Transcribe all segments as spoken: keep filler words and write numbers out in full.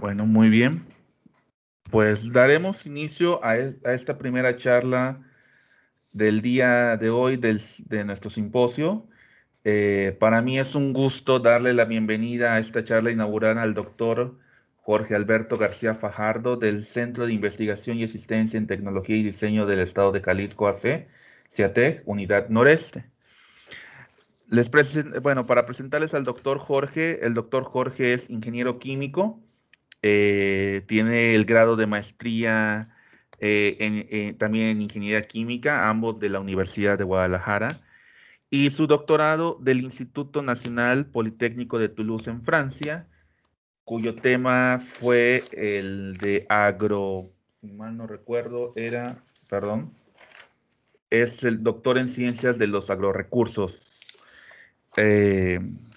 Bueno, muy bien. Pues daremos inicio a, e- a esta primera charla del día de hoy del, de nuestro simposio. Eh, para mí es un gusto darle la bienvenida a esta charla inaugural al doctor Jorge Alberto García Fajardo del Centro de Investigación y Asistencia en Tecnología y Diseño del Estado de Jalisco A C, CIATEC, Unidad Noreste. Les presen- bueno, para presentarles al doctor Jorge, el doctor Jorge es ingeniero químico. Eh, tiene el grado de maestría eh, en- en- también en ingeniería química, ambos de la Universidad de Guadalajara, y su doctorado del Instituto Nacional Politécnico de Toulouse en Francia, cuyo tema fue el de agro, si mal no recuerdo, era, perdón, es el doctor en ciencias de los agrorecursos. Eh,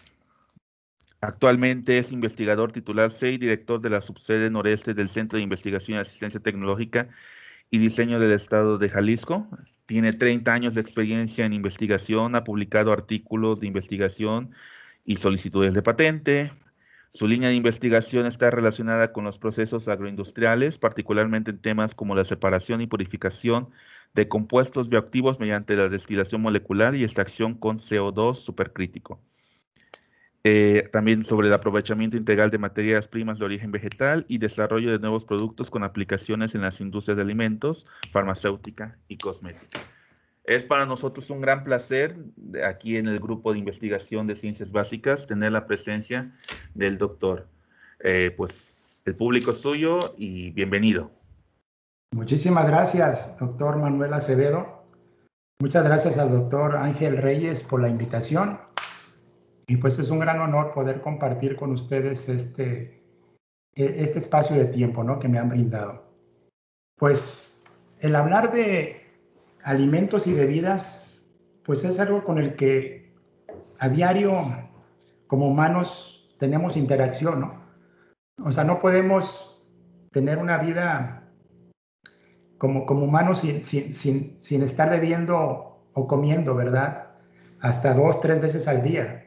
Actualmente es investigador titular C y director de la subsede noreste del Centro de Investigación y Asistencia Tecnológica y Diseño del Estado de Jalisco. Tiene treinta años de experiencia en investigación, ha publicado artículos de investigación y solicitudes de patente. Su línea de investigación está relacionada con los procesos agroindustriales, particularmente en temas como la separación y purificación de compuestos bioactivos mediante la destilación molecular y extracción con C O dos supercrítico. Eh, también sobre el aprovechamiento integral de materias primas de origen vegetal y desarrollo de nuevos productos con aplicaciones en las industrias de alimentos, farmacéutica y cosmética. Es para nosotros un gran placer de aquí en el grupo de investigación de ciencias básicas tener la presencia del doctor. Eh, pues el público es suyo y bienvenido. Muchísimas gracias, doctor Manuel Acevedo. Muchas gracias al doctor Ángel Reyes por la invitación. Y pues es un gran honor poder compartir con ustedes este, este espacio de tiempo, ¿no?, que me han brindado. Pues el hablar de alimentos y bebidas, pues es algo con el que a diario como humanos tenemos interacción, ¿no? O sea, no podemos tener una vida como, como humanos sin, sin, sin, sin estar bebiendo o comiendo, ¿verdad? Hasta dos, tres veces al día.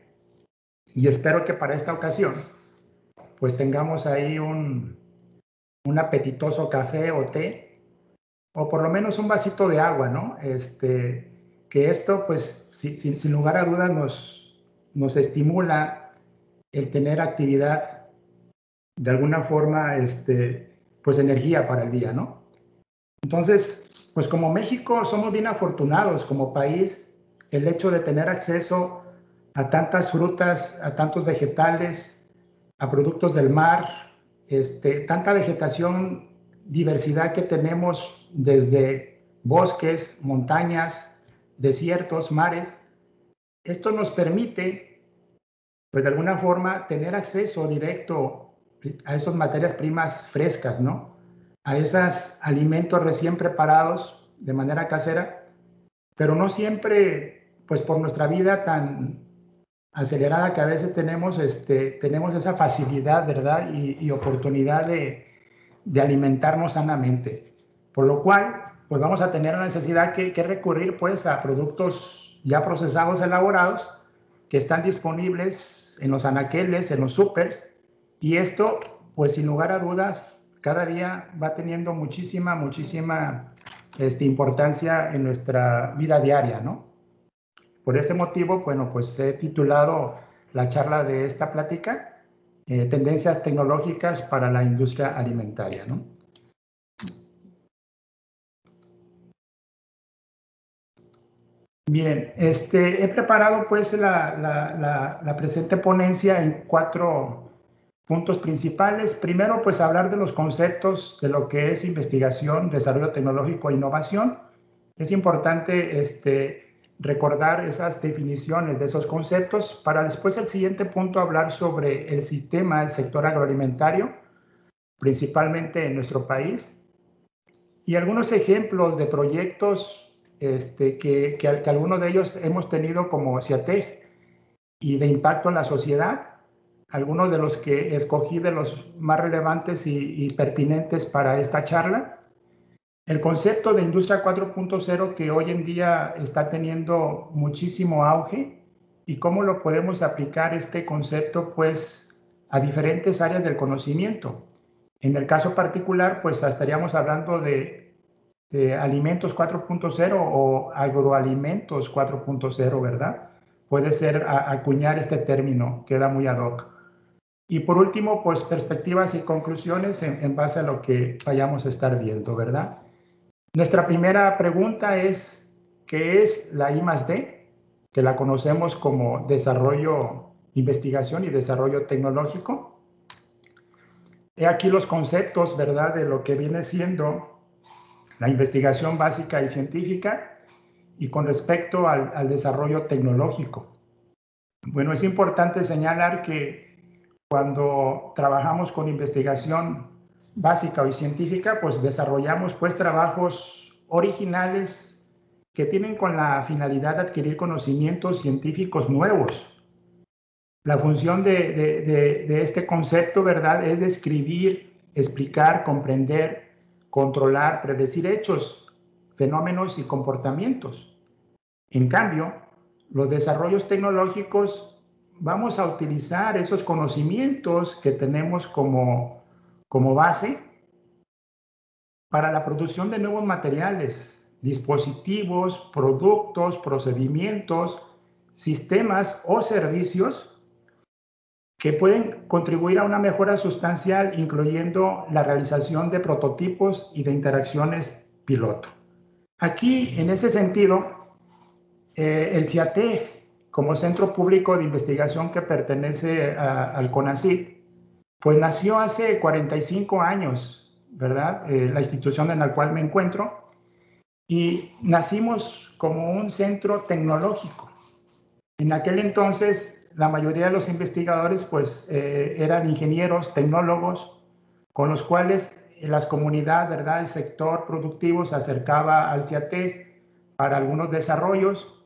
Y espero que para esta ocasión, pues tengamos ahí un, un apetitoso café o té, o por lo menos un vasito de agua, ¿no? Este, que esto, pues, sin, sin, sin lugar a dudas, nos, nos estimula el tener actividad, de alguna forma, este, pues energía para el día, ¿no? Entonces, pues como México somos bien afortunados como país, el hecho de tener acceso a tantas frutas, a tantos vegetales, a productos del mar, este, tanta vegetación, diversidad que tenemos desde bosques, montañas, desiertos, mares. Esto nos permite, pues de alguna forma, tener acceso directo a esas materias primas frescas, ¿no? A esos alimentos recién preparados de manera casera, pero no siempre, pues por nuestra vida tan acelerada que a veces tenemos, este, tenemos esa facilidad, ¿verdad? Y, y oportunidad de, de alimentarnos sanamente. Por lo cual, pues vamos a tener la necesidad que, que recurrir pues a productos ya procesados, elaborados, que están disponibles en los anaqueles, en los supers, y esto, pues sin lugar a dudas, cada día va teniendo muchísima, muchísima este, importancia en nuestra vida diaria, ¿no? Por ese motivo, bueno, pues he titulado la charla de esta plática, eh, Tendencias tecnológicas para la industria alimentaria, ¿no? Miren, este, he preparado pues la, la, la, la presente ponencia en cuatro puntos principales. Primero, pues hablar de los conceptos de lo que es investigación, desarrollo tecnológico e innovación. Es importante este, recordar esas definiciones de esos conceptos para después el siguiente punto hablar sobre el sistema del sector agroalimentario, principalmente en nuestro país, y algunos ejemplos de proyectos este, que, que, que algunos de ellos hemos tenido como CIATEC y de impacto en la sociedad, algunos de los que escogí de los más relevantes y, y pertinentes para esta charla. El concepto de industria cuatro punto cero que hoy en día está teniendo muchísimo auge y cómo lo podemos aplicar este concepto pues a diferentes áreas del conocimiento. En el caso particular, pues estaríamos hablando de, de alimentos cuatro punto cero o agroalimentos cuatro punto cero, ¿verdad? Puede ser a, acuñar este término, queda muy ad hoc. Y por último, pues perspectivas y conclusiones en, en base a lo que vayamos a estar viendo, ¿verdad? Nuestra primera pregunta es, ¿qué es la I más D? Que la conocemos como desarrollo, investigación y desarrollo tecnológico. He aquí los conceptos, ¿verdad?, de lo que viene siendo la investigación básica y científica y con respecto al, al desarrollo tecnológico. Bueno, es importante señalar que cuando trabajamos con investigación básica y científica, pues desarrollamos pues trabajos originales que tienen con la finalidad de adquirir conocimientos científicos nuevos. La función de, de, de, de este concepto, ¿verdad?, es describir, explicar, comprender, controlar, predecir hechos, fenómenos y comportamientos. En cambio, los desarrollos tecnológicos, vamos a utilizar esos conocimientos que tenemos como, como base para la producción de nuevos materiales, dispositivos, productos, procedimientos, sistemas o servicios que pueden contribuir a una mejora sustancial, incluyendo la realización de prototipos y de interacciones piloto. Aquí, en ese sentido, eh, el CIATEG, como centro público de investigación que pertenece a, al CONACYT, pues nació hace cuarenta y cinco años, ¿verdad? Eh, la institución en la cual me encuentro, y nacimos como un centro tecnológico. En aquel entonces, la mayoría de los investigadores pues eh, eran ingenieros, tecnólogos, con los cuales las comunidades, ¿verdad?, el sector productivo se acercaba al CIATEG para algunos desarrollos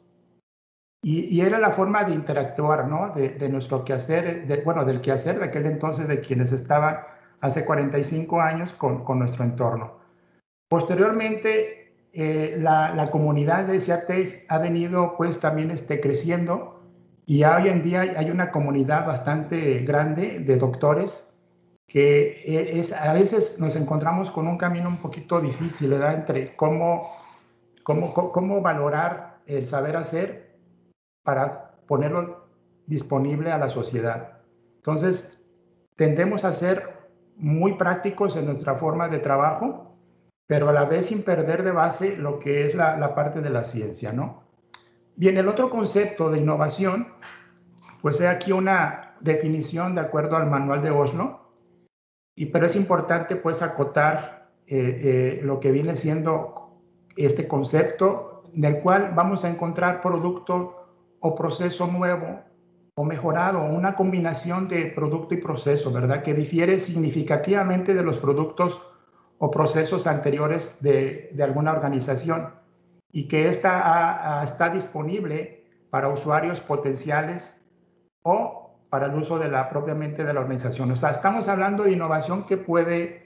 y, y era la forma de interactuar, ¿no?, de, de nuestro quehacer, de, bueno, del quehacer de aquel entonces de quienes estaban hace cuarenta y cinco años con, con nuestro entorno. Posteriormente, eh, la, la comunidad de CIATEG ha venido pues también este, creciendo. Y hoy en día hay una comunidad bastante grande de doctores que es, a veces nos encontramos con un camino un poquito difícil, ¿verdad?, entre cómo, cómo, cómo valorar el saber hacer para ponerlo disponible a la sociedad. Entonces, tendemos a ser muy prácticos en nuestra forma de trabajo, pero a la vez sin perder de base lo que es la, la parte de la ciencia, ¿no? Bien, el otro concepto de innovación, pues he aquí una definición de acuerdo al manual de Oslo, y, pero es importante pues acotar eh, eh, lo que viene siendo este concepto, en el cual vamos a encontrar producto o proceso nuevo o mejorado, una combinación de producto y proceso, ¿verdad?, que difiere significativamente de los productos o procesos anteriores de, de alguna organización y que esta está disponible para usuarios potenciales o para el uso de la propiamente de la organización. O sea, estamos hablando de innovación que puede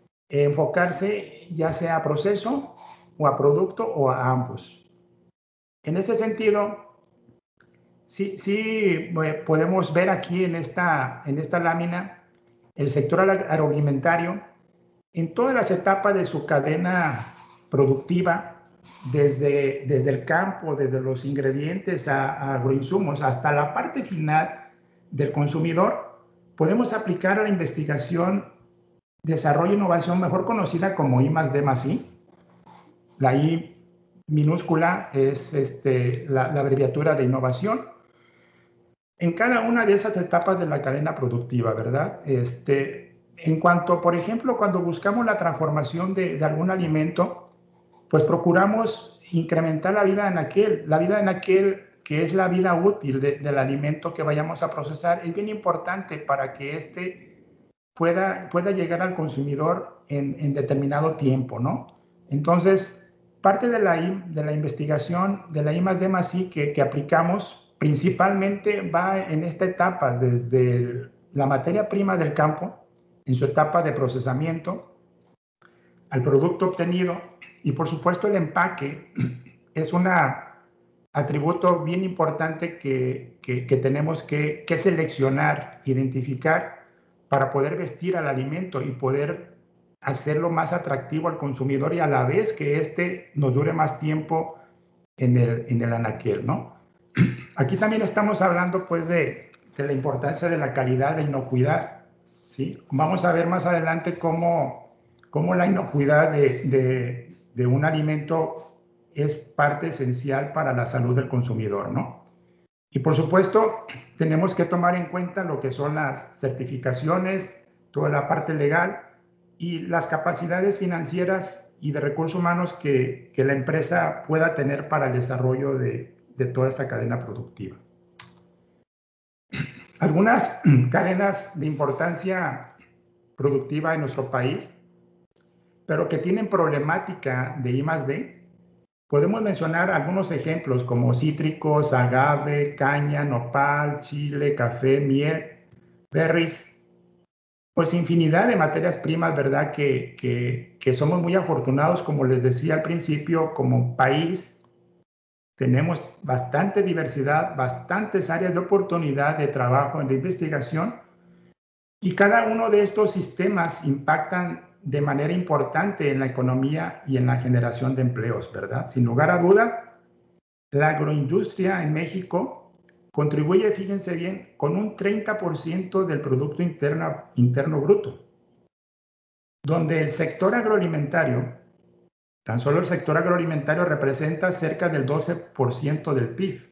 enfocarse ya sea a proceso o a producto o a ambos. En ese sentido, sí, sí podemos ver aquí en esta, en esta lámina el sector agroalimentario en todas las etapas de su cadena productiva, desde, desde el campo, desde los ingredientes a, a agroinsumos, hasta la parte final del consumidor, podemos aplicar a la investigación, desarrollo e innovación, mejor conocida como I más D más I. La I minúscula es este, la, la abreviatura de innovación. En cada una de esas etapas de la cadena productiva, ¿verdad? Este, en cuanto, por ejemplo, cuando buscamos la transformación de, de algún alimento, pues procuramos incrementar la vida en aquel, la vida en aquel que es la vida útil de, del alimento que vayamos a procesar. Es bien importante para que éste pueda, pueda llegar al consumidor en, en determinado tiempo, ¿no? Entonces, parte de la, de la investigación de la I más D más I que, que aplicamos principalmente va en esta etapa, desde la materia prima del campo, en su etapa de procesamiento, al producto obtenido, y por supuesto el empaque es un atributo bien importante que, que, que tenemos que, que seleccionar, identificar, para poder vestir al alimento y poder hacerlo más atractivo al consumidor y a la vez que éste nos dure más tiempo en el, en el anaquel, ¿no? Aquí también estamos hablando pues de, de la importancia de la calidad, de inocuidad, ¿sí? Vamos a ver más adelante cómo, cómo la inocuidad de, de, de un alimento es parte esencial para la salud del consumidor, ¿no? Y por supuesto, tenemos que tomar en cuenta lo que son las certificaciones, toda la parte legal y las capacidades financieras y de recursos humanos que, que la empresa pueda tener para el desarrollo de, de toda esta cadena productiva. Algunas cadenas de importancia productiva en nuestro país, pero que tienen problemática de I más D, podemos mencionar algunos ejemplos como cítricos, agave, caña, nopal, chile, café, miel, berries, pues infinidad de materias primas, ¿verdad? Que, que, que somos muy afortunados, como les decía al principio, como país. Tenemos bastante diversidad, bastantes áreas de oportunidad de trabajo, de investigación, y cada uno de estos sistemas impactan de manera importante en la economía y en la generación de empleos, ¿verdad? Sin lugar a duda, la agroindustria en México contribuye, fíjense bien, con un treinta por ciento del Producto Interno, Interno Bruto, donde el sector agroalimentario, tan solo el sector agroalimentario representa cerca del doce por ciento del P I B.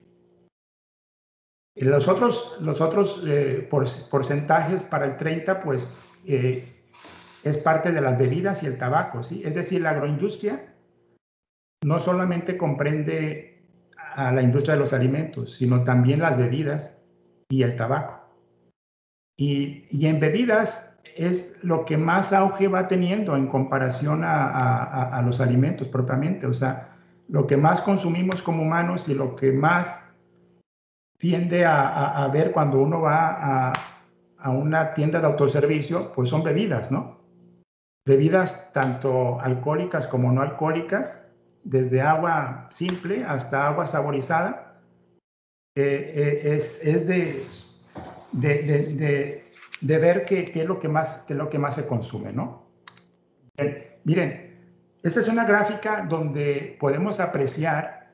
Los otros, los otros eh, por, porcentajes para el treinta, pues eh, es parte de las bebidas y el tabaco, ¿sí? Es decir, la agroindustria no solamente comprende a la industria de los alimentos, sino también las bebidas y el tabaco. Y, y en bebidas es lo que más auge va teniendo en comparación a, a, a los alimentos propiamente, o sea, lo que más consumimos como humanos y lo que más tiende a, a, a ver cuando uno va a, a una tienda de autoservicio, pues son bebidas, ¿no? Bebidas tanto alcohólicas como no alcohólicas, desde agua simple hasta agua saborizada, eh, eh, es, es de, de, de, de, de ver qué, qué, es lo que más, qué es lo que más se consume, ¿no? Bien, miren, esta es una gráfica donde podemos apreciar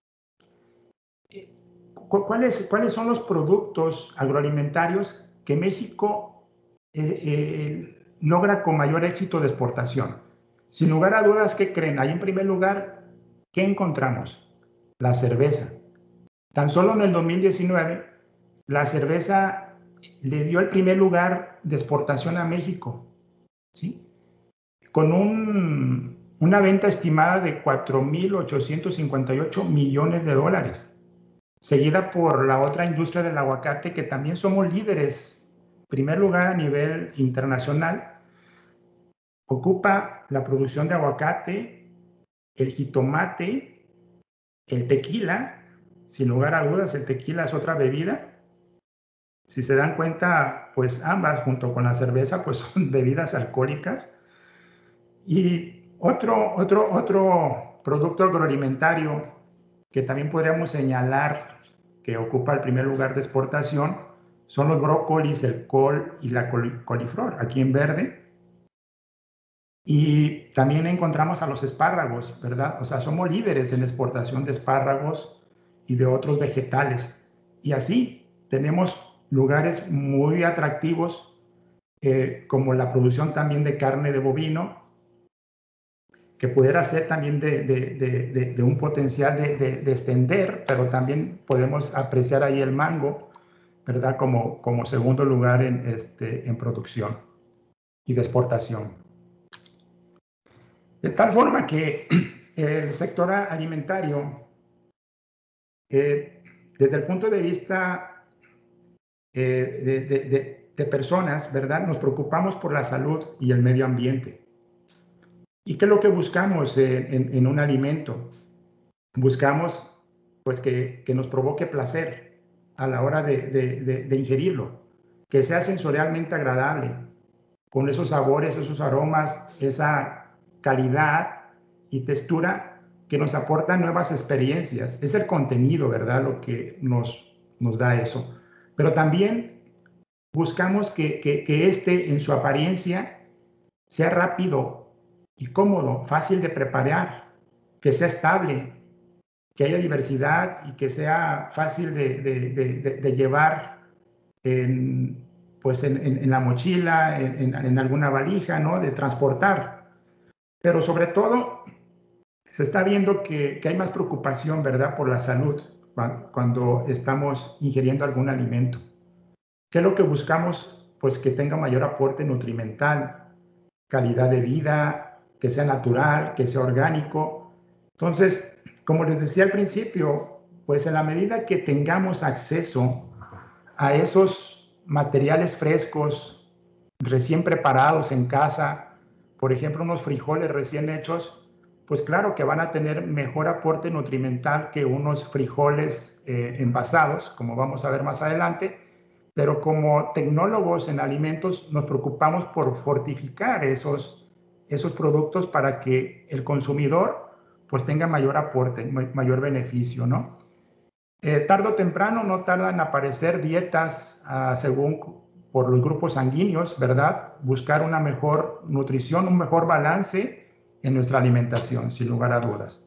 ¿Cuáles, ¿Cuáles son los productos agroalimentarios que México eh, eh, logra con mayor éxito de exportación? Sin lugar a dudas, ¿qué creen? Ahí en primer lugar, ¿qué encontramos? La cerveza. Tan solo en el dos mil diecinueve, la cerveza le dio el primer lugar de exportación a México, ¿sí? Con un, una venta estimada de cuatro mil ochocientos cincuenta y ocho millones de dólares. Seguida por la otra industria del aguacate, que también somos líderes. En primer lugar, a nivel internacional, ocupa la producción de aguacate, el jitomate, el tequila. Sin lugar a dudas, el tequila es otra bebida. Si se dan cuenta, pues ambas, junto con la cerveza, pues son bebidas alcohólicas. Y otro, otro, otro producto agroalimentario que también podríamos señalar que ocupa el primer lugar de exportación son los brócolis, el col y la coliflor, aquí en verde. Y también encontramos a los espárragos, ¿verdad? O sea, somos líderes en exportación de espárragos y de otros vegetales. Y así tenemos lugares muy atractivos, eh, como la producción también de carne de bovino, que pudiera ser también de, de, de, de, de un potencial de, de, de extender, pero también podemos apreciar ahí el mango, ¿verdad? Como, como segundo lugar en, este, en producción y de exportación. De tal forma que el sector alimentario, eh, desde el punto de vista eh, de, de, de, de personas, ¿verdad? Nos preocupamos por la salud y el medio ambiente. ¿Y qué es lo que buscamos en, en, en un alimento? Buscamos pues que, que nos provoque placer a la hora de, de, de, de ingerirlo, que sea sensorialmente agradable, con esos sabores, esos aromas, esa calidad y textura que nos aporta nuevas experiencias. Es el contenido, ¿verdad?, lo que nos, nos da eso. Pero también buscamos que, que, que este en su apariencia sea rápido y cómodo, fácil de preparar, que sea estable, que haya diversidad y que sea fácil de, de, de, de llevar en, pues en, en, en la mochila, en, en, en alguna valija, ¿no? De transportar. Pero sobre todo se está viendo que, que hay más preocupación, ¿verdad?, por la salud cuando, cuando estamos ingiriendo algún alimento. ¿Qué es lo que buscamos? Pues que tenga mayor aporte nutrimental, calidad de vida, que sea natural, que sea orgánico. Entonces, como les decía al principio, pues en la medida que tengamos acceso a esos materiales frescos, recién preparados en casa, por ejemplo, unos frijoles recién hechos, pues claro que van a tener mejor aporte nutrimental que unos frijoles eh, envasados, como vamos a ver más adelante, pero como tecnólogos en alimentos nos preocupamos por fortificar esos, esos productos para que el consumidor pues tenga mayor aporte, mayor beneficio, ¿no? Eh, tarde o temprano no tardan en aparecer dietas uh, según por los grupos sanguíneos, ¿verdad? Buscar una mejor nutrición, un mejor balance en nuestra alimentación, sin lugar a dudas.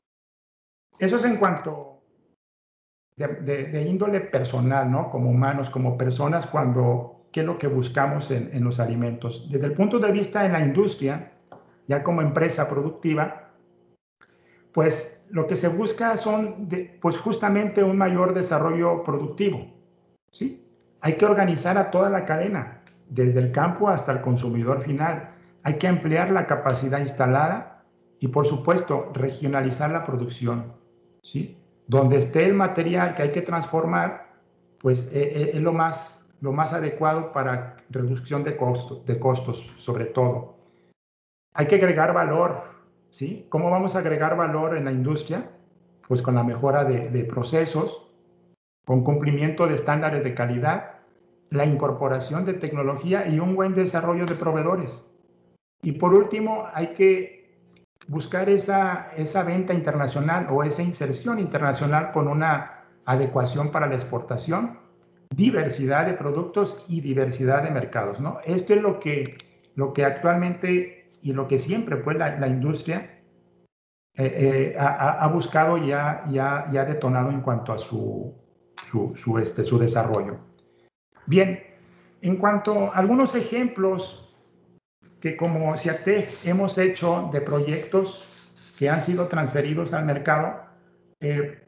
Eso es en cuanto de, de, de índole personal, ¿no? Como humanos, como personas, cuando, ¿qué es lo que buscamos en, en los alimentos? Desde el punto de vista en la industria, ya como empresa productiva, pues lo que se busca son, de, pues justamente un mayor desarrollo productivo, ¿sí? Hay que organizar a toda la cadena, desde el campo hasta el consumidor final. Hay que ampliar la capacidad instalada y, por supuesto, regionalizar la producción, ¿sí? Donde esté el material que hay que transformar, pues eh, es lo más, lo más adecuado para reducción de, costo, de costos, sobre todo. Hay que agregar valor, ¿sí? ¿Cómo vamos a agregar valor en la industria? Pues con la mejora de, de procesos, con cumplimiento de estándares de calidad, la incorporación de tecnología y un buen desarrollo de proveedores. Y por último, hay que buscar esa, esa venta internacional o esa inserción internacional con una adecuación para la exportación, diversidad de productos y diversidad de mercados, ¿no? Esto es lo que, lo que actualmente y lo que siempre pues la, la industria eh, eh, ha, ha, buscado y ha, y, ha, y ha detonado en cuanto a su, su, su, este, su desarrollo. Bien, en cuanto a algunos ejemplos que como CIATEG hemos hecho de proyectos que han sido transferidos al mercado, eh,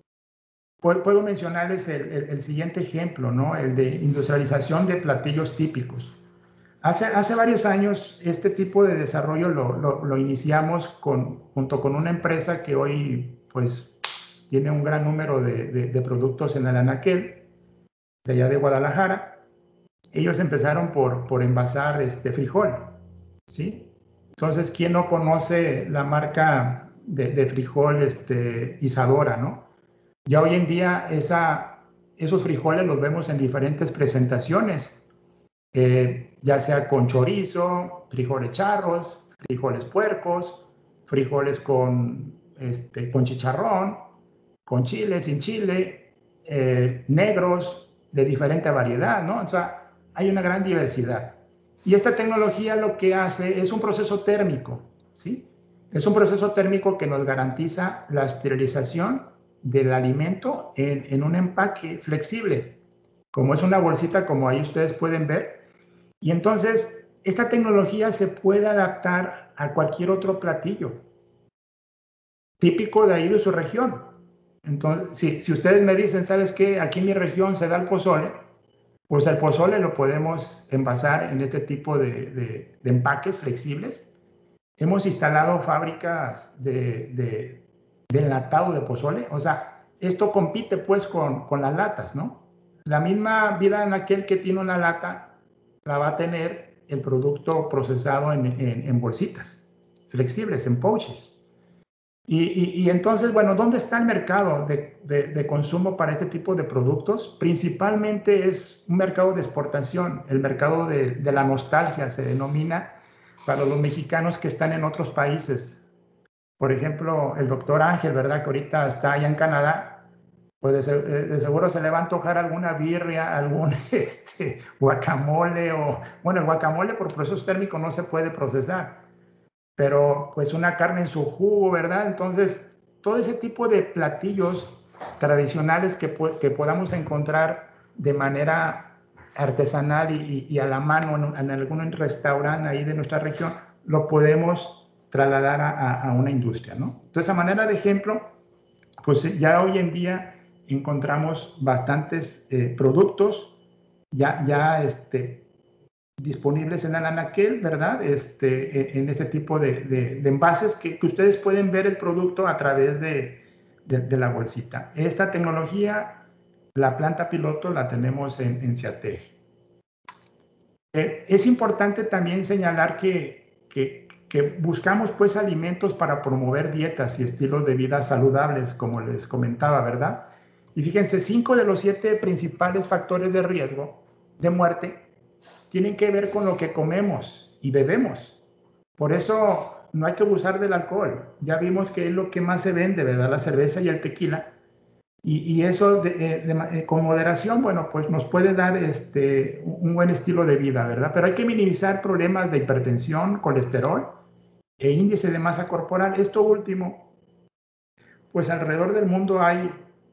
puedo, puedo mencionarles el, el, el siguiente ejemplo, ¿no? El de industrialización de platillos típicos. Hace, hace varios años este tipo de desarrollo lo, lo, lo iniciamos con, junto con una empresa que hoy pues tiene un gran número de, de, de productos en el anaquel, de allá de Guadalajara. Ellos empezaron por, por envasar este frijol, ¿sí? Entonces, ¿quién no conoce la marca de, de frijol este, Isadora, ¿no? Ya hoy en día esa, esos frijoles los vemos en diferentes presentaciones, eh, ya sea con chorizo, frijoles charros, frijoles puercos, frijoles con, este, con chicharrón, con chile, sin chile, eh, negros, de diferente variedad, ¿no? O sea, hay una gran diversidad. Y esta tecnología lo que hace es un proceso térmico, ¿sí? Es un proceso térmico que nos garantiza la esterilización del alimento en, en un empaque flexible, como es una bolsita, como ahí ustedes pueden ver. Y entonces, esta tecnología se puede adaptar a cualquier otro platillo típico de ahí de su región. Entonces, si, si ustedes me dicen, ¿sabes qué? Aquí en mi región se da el pozole, pues el pozole lo podemos envasar en este tipo de, de, de empaques flexibles. Hemos instalado fábricas de, de, de enlatado de pozole. O sea, esto compite pues con, con las latas, ¿no? La misma vida en aquel que tiene una lata la va a tener el producto procesado en, en, en bolsitas flexibles, en pouches. Y, y, y entonces, bueno, ¿dónde está el mercado de, de, de consumo para este tipo de productos? Principalmente es un mercado de exportación, el mercado de, de la nostalgia se denomina para los mexicanos que están en otros países. Por ejemplo, el doctor Ángel, ¿verdad? Que ahorita está allá en Canadá. pues de, de seguro se le va a antojar alguna birria, algún este, guacamole, o bueno, el guacamole por procesos térmicos no se puede procesar, pero pues una carne en su jugo, ¿verdad? Entonces, todo ese tipo de platillos tradicionales que, que podamos encontrar de manera artesanal y, y a la mano en, en algún restaurante ahí de nuestra región, lo podemos trasladar a, a, a una industria, ¿no? Entonces, a manera de ejemplo, pues ya hoy en día encontramos bastantes eh, productos ya, ya este, disponibles en el anaquel, ¿verdad? Este, en este tipo de, de, de envases que, que ustedes pueden ver el producto a través de, de, de la bolsita. Esta tecnología, la planta piloto, la tenemos en, en Ciatec. Eh, es importante también señalar que, que, que buscamos pues alimentos para promover dietas y estilos de vida saludables, como les comentaba, ¿verdad? Y fíjense, cinco de los siete principales factores de riesgo de muerte tienen que ver con lo que comemos y bebemos. Por eso no hay que abusar del alcohol. Ya vimos que es lo que más se vende, ¿verdad? La cerveza y el tequila. Y, y eso de, de, de, con moderación, bueno, pues nos puede dar este, un buen estilo de vida, ¿verdad? Pero hay que minimizar problemas de hipertensión, colesterol e índice de masa corporal. Esto último, pues alrededor del mundo hay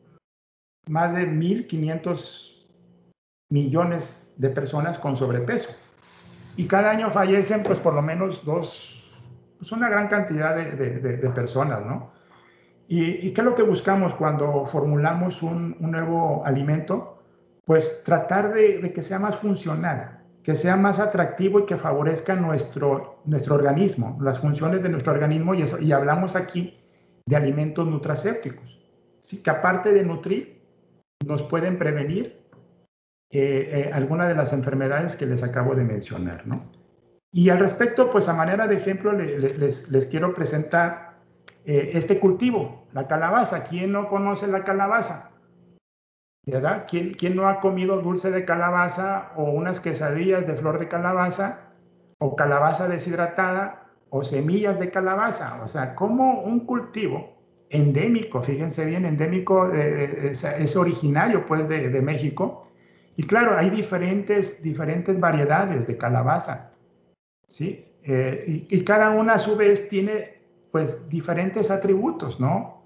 más de mil quinientos millones de personas con sobrepeso. Y cada año fallecen, pues, por lo menos dos, pues, una gran cantidad de, de, de personas, ¿no? ¿Y, ¿Y qué es lo que buscamos cuando formulamos un, un nuevo alimento? Pues tratar de, de que sea más funcional, que sea más atractivo y que favorezca nuestro, nuestro organismo, las funciones de nuestro organismo, y, eso, y hablamos aquí de alimentos nutracéuticos, ¿sí? Que aparte de nutrir, nos pueden prevenir eh, eh, algunas de las enfermedades que les acabo de mencionar, ¿no? Y al respecto, pues a manera de ejemplo, le, le, les, les quiero presentar eh, este cultivo, la calabaza. ¿Quién no conoce la calabaza? ¿Verdad? ¿Quién, ¿Quién no ha comido dulce de calabaza o unas quesadillas de flor de calabaza o calabaza deshidratada o semillas de calabaza? O sea, como un cultivo endémico, fíjense bien, endémico eh, es, es originario pues de, de México. Y claro, hay diferentes, diferentes variedades de calabaza, ¿sí? Eh, y, y cada una a su vez tiene pues diferentes atributos, ¿no?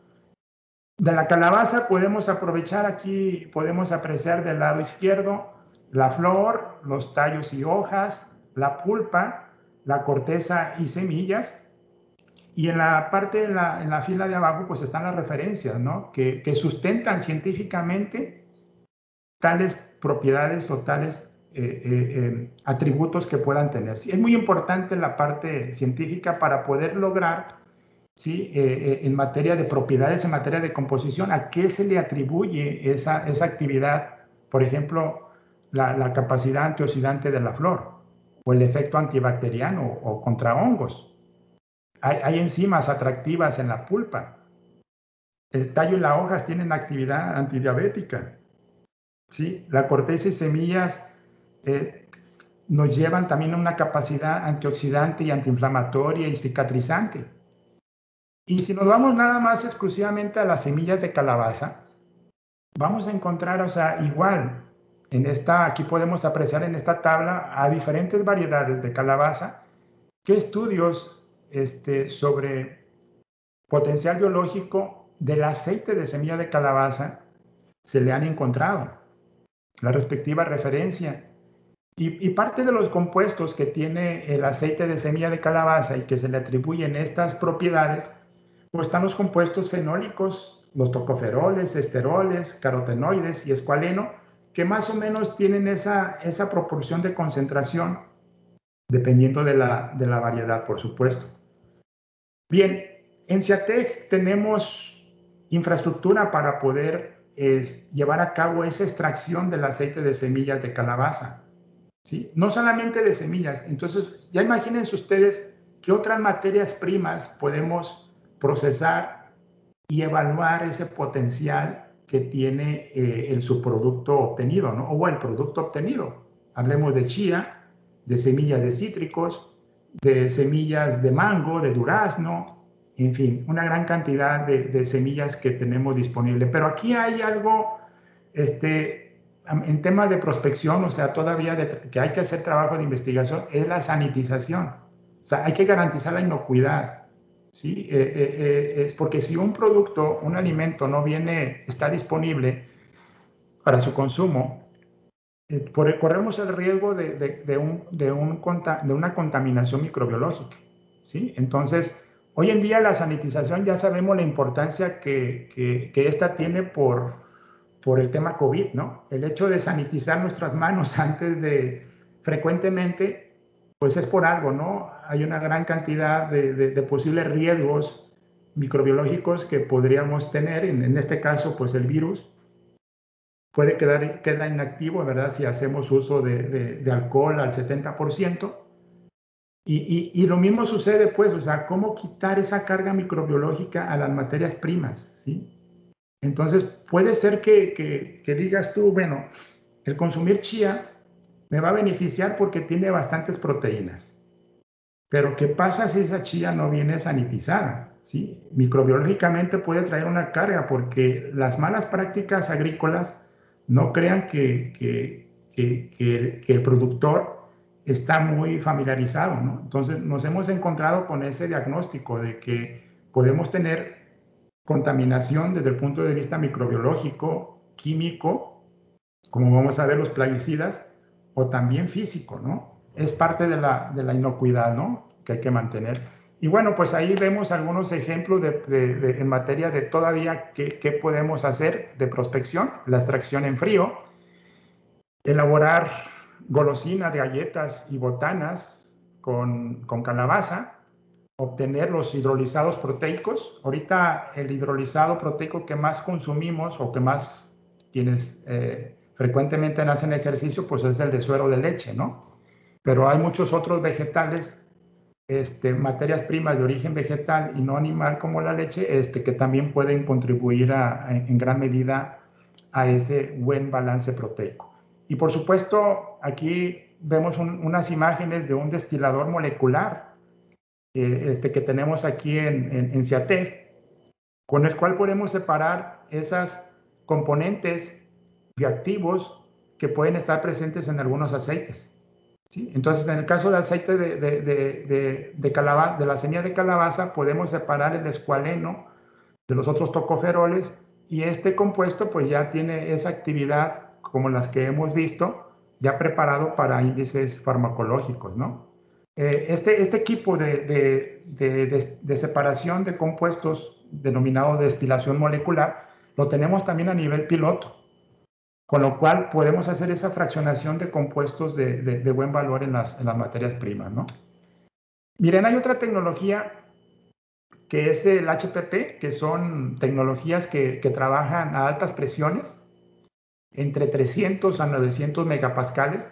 De la calabaza podemos aprovechar aquí, podemos apreciar del lado izquierdo la flor, los tallos y hojas, la pulpa, la corteza y semillas. Y en la parte, en la, en la fila de abajo, pues están las referencias, ¿no? Que, que sustentan científicamente tales propiedades o tales eh, eh, eh, atributos que puedan tener. Sí, es muy importante la parte científica para poder lograr, ¿sí? eh, eh, en materia de propiedades, en materia de composición, a qué se le atribuye esa, esa actividad, por ejemplo, la, la capacidad antioxidante de la flor o el efecto antibacteriano o contra hongos. Hay, hay enzimas atractivas en la pulpa. El tallo y las hojas tienen actividad antidiabética. ¿Sí? La corteza y semillas eh, nos llevan también a una capacidad antioxidante y antiinflamatoria y cicatrizante. Y si nos vamos nada más exclusivamente a las semillas de calabaza, vamos a encontrar, o sea, igual, en esta, aquí podemos apreciar en esta tabla a diferentes variedades de calabaza, qué estudios este, sobre potencial biológico del aceite de semilla de calabaza se le han encontrado, la respectiva referencia. Y, y parte de los compuestos que tiene el aceite de semilla de calabaza y que se le atribuyen estas propiedades, pues están los compuestos fenólicos, los tocoferoles, esteroles, carotenoides y escualeno, que más o menos tienen esa, esa proporción de concentración, dependiendo de la, de la variedad, por supuesto. Bien, en Ciatec tenemos infraestructura para poder eh, llevar a cabo esa extracción del aceite de semillas de calabaza, ¿sí? No solamente de semillas. Entonces, ya imagínense ustedes qué otras materias primas podemos procesar y evaluar ese potencial que tiene eh, el subproducto obtenido, ¿no? O el producto obtenido. Hablemos de chía, de semillas de cítricos, de semillas de mango, de durazno, en fin, una gran cantidad de, de semillas que tenemos disponible. Pero aquí hay algo, este, en temas de prospección, o sea, todavía de, que hay que hacer trabajo de investigación, es la sanitización. O sea, hay que garantizar la inocuidad, ¿sí? Eh, eh, eh, es porque si un producto, un alimento no viene, está disponible para su consumo, eh, por, corremos el riesgo de, de, de, un, de, un, de una contaminación microbiológica, ¿sí? Entonces, hoy en día la sanitización ya sabemos la importancia que, que, que esta tiene por, por el tema COVID, ¿no? El hecho de sanitizar nuestras manos antes de, frecuentemente, pues es por algo, ¿no? Hay una gran cantidad de, de, de posibles riesgos microbiológicos que podríamos tener, en, en este caso, pues el virus puede quedar queda inactivo, ¿verdad? Si hacemos uso de, de, de alcohol al setenta por ciento. Y, y, y lo mismo sucede, pues, o sea, cómo quitar esa carga microbiológica a las materias primas, ¿sí? Entonces, puede ser que, que, que digas tú, bueno, el consumir chía me va a beneficiar porque tiene bastantes proteínas. Pero, ¿qué pasa si esa chía no viene sanitizada? ¿Sí? Microbiológicamente puede traer una carga porque las malas prácticas agrícolas no crean que, que, que, que, que el productor está muy familiarizado, ¿no? Entonces, nos hemos encontrado con ese diagnóstico de que podemos tener contaminación desde el punto de vista microbiológico, químico, como vamos a ver los plaguicidas, o también físico, ¿no? Es parte de la, de la inocuidad, ¿no? Que hay que mantener. Y bueno, pues ahí vemos algunos ejemplos de, de, de, en materia de todavía qué, qué podemos hacer de prospección, la extracción en frío, elaborar golosinas de galletas y botanas con, con calabaza, obtener los hidrolizados proteicos. Ahorita el hidrolizado proteico que más consumimos o que más quienes eh, frecuentemente hacen ejercicio, pues es el de suero de leche, ¿no? Pero hay muchos otros vegetales, este, materias primas de origen vegetal y no animal como la leche, este, que también pueden contribuir a, a, en gran medida a ese buen balance proteico. Y por supuesto, aquí vemos un, unas imágenes de un destilador molecular eh, este, que tenemos aquí en, en, en CIATEC, con el cual podemos separar esas componentes bioactivos que pueden estar presentes en algunos aceites, ¿sí? Entonces, en el caso del aceite de, de, de, de, de, calabaza, de la semilla de calabaza, podemos separar el escualeno de los otros tocoferoles y este compuesto pues ya tiene esa actividad como las que hemos visto, ya preparado para índices farmacológicos, ¿no? Eh, este, este equipo de, de, de, de, de separación de compuestos denominado destilación molecular lo tenemos también a nivel piloto, con lo cual podemos hacer esa fraccionación de compuestos de, de, de buen valor en las, en las materias primas, ¿no? Miren, hay otra tecnología que es el H P P, que son tecnologías que, que trabajan a altas presiones, entre trescientos a novecientos megapascales,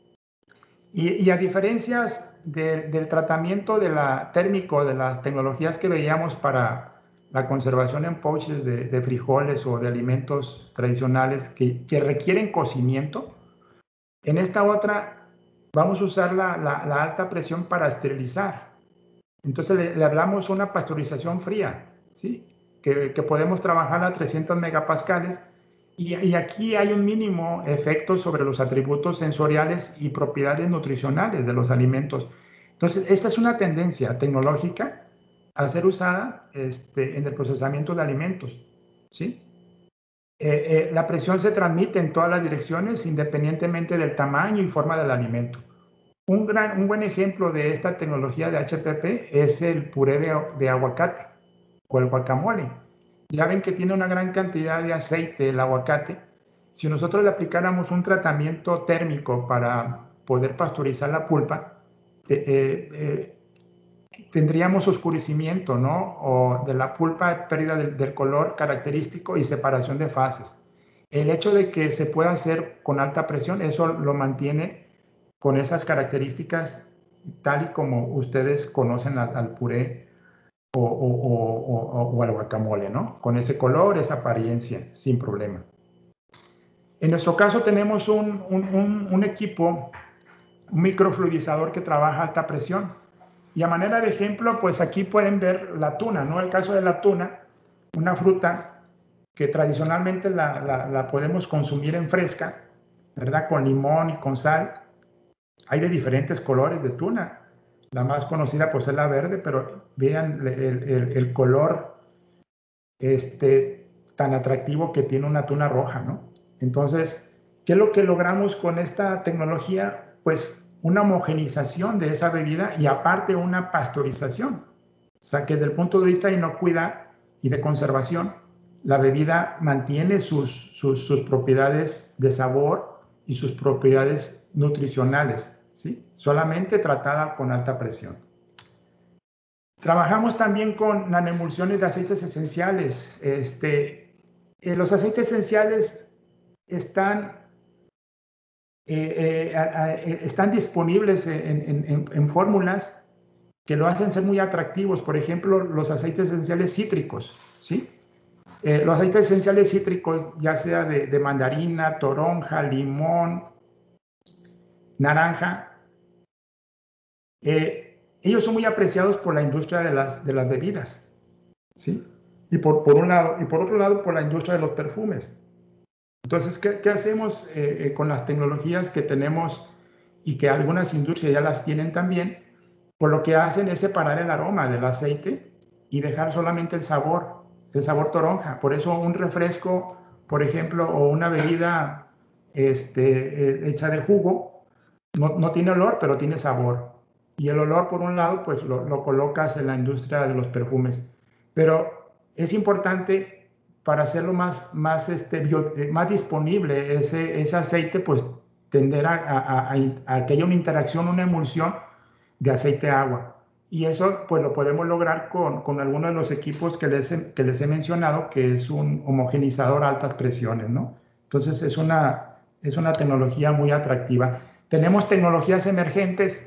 y, y a diferencias de, del tratamiento de la, térmico de las tecnologías que veíamos para la conservación en pouches de, de frijoles o de alimentos tradicionales que, que requieren cocimiento, en esta otra vamos a usar la, la, la alta presión para esterilizar. Entonces le, le hablamos una pasteurización fría, ¿sí? Que, que podemos trabajar a trescientos megapascales y, y aquí hay un mínimo efecto sobre los atributos sensoriales y propiedades nutricionales de los alimentos. Entonces, esta es una tendencia tecnológica a ser usada este, en el procesamiento de alimentos, ¿sí? Eh, eh, la presión se transmite en todas las direcciones independientemente del tamaño y forma del alimento. Un, gran, un buen ejemplo de esta tecnología de H P P es el puré de, de aguacate o el guacamole. Ya ven que tiene una gran cantidad de aceite el aguacate. Si nosotros le aplicáramos un tratamiento térmico para poder pasteurizar la pulpa, eh, eh, tendríamos oscurecimiento, ¿no? O de la pulpa, pérdida del, del color característico y separación de fases. El hecho de que se pueda hacer con alta presión, eso lo mantiene con esas características tal y como ustedes conocen al, al puré o, o, o, o, o al guacamole, ¿no? Con ese color, esa apariencia, sin problema. En nuestro caso tenemos un, un, un, un equipo, un microfluidizador que trabaja a alta presión. Y a manera de ejemplo, pues aquí pueden ver la tuna, ¿no? El caso de la tuna, una fruta que tradicionalmente la, la, la podemos consumir en fresca, ¿verdad? Con limón y con sal. Hay de diferentes colores de tuna. La más conocida pues es la verde, pero vean el, el, el color este, tan atractivo que tiene una tuna roja, ¿no? Entonces, ¿qué es lo que logramos con esta tecnología? Pues una homogenización de esa bebida y aparte una pasteurización. O sea, que desde el punto de vista de inocuidad y de conservación, la bebida mantiene sus, sus, sus propiedades de sabor y sus propiedades nutricionales, ¿sí? Solamente tratada con alta presión. Trabajamos también con nanoemulsiones de aceites esenciales. Este, eh, los aceites esenciales están, eh, eh, eh, están disponibles en, en, en fórmulas que lo hacen ser muy atractivos. Por ejemplo, los aceites esenciales cítricos, ¿sí? Eh, los aceites esenciales cítricos, ya sea de, de mandarina, toronja, limón, naranja, eh, ellos son muy apreciados por la industria de las, de las bebidas, ¿sí? Y por, por un lado, y por otro lado, por la industria de los perfumes. Entonces, ¿qué, qué hacemos eh, eh, con las tecnologías que tenemos y que algunas industrias ya las tienen también? Pues lo que hacen es separar el aroma del aceite y dejar solamente el sabor, el sabor toronja. Por eso un refresco, por ejemplo, o una bebida este, eh, hecha de jugo, no, no tiene olor, pero tiene sabor. Y el olor, por un lado, pues lo, lo colocas en la industria de los perfumes. Pero es importante, para hacerlo más, más, este, bio, más disponible, ese, ese aceite, pues tender a, a, a, a que haya una interacción, una emulsión de aceite-agua. Y eso pues lo podemos lograr con, con algunos de los equipos que les, he, que les he mencionado, que es un homogenizador a altas presiones, ¿no? Entonces es una, es una tecnología muy atractiva. Tenemos tecnologías emergentes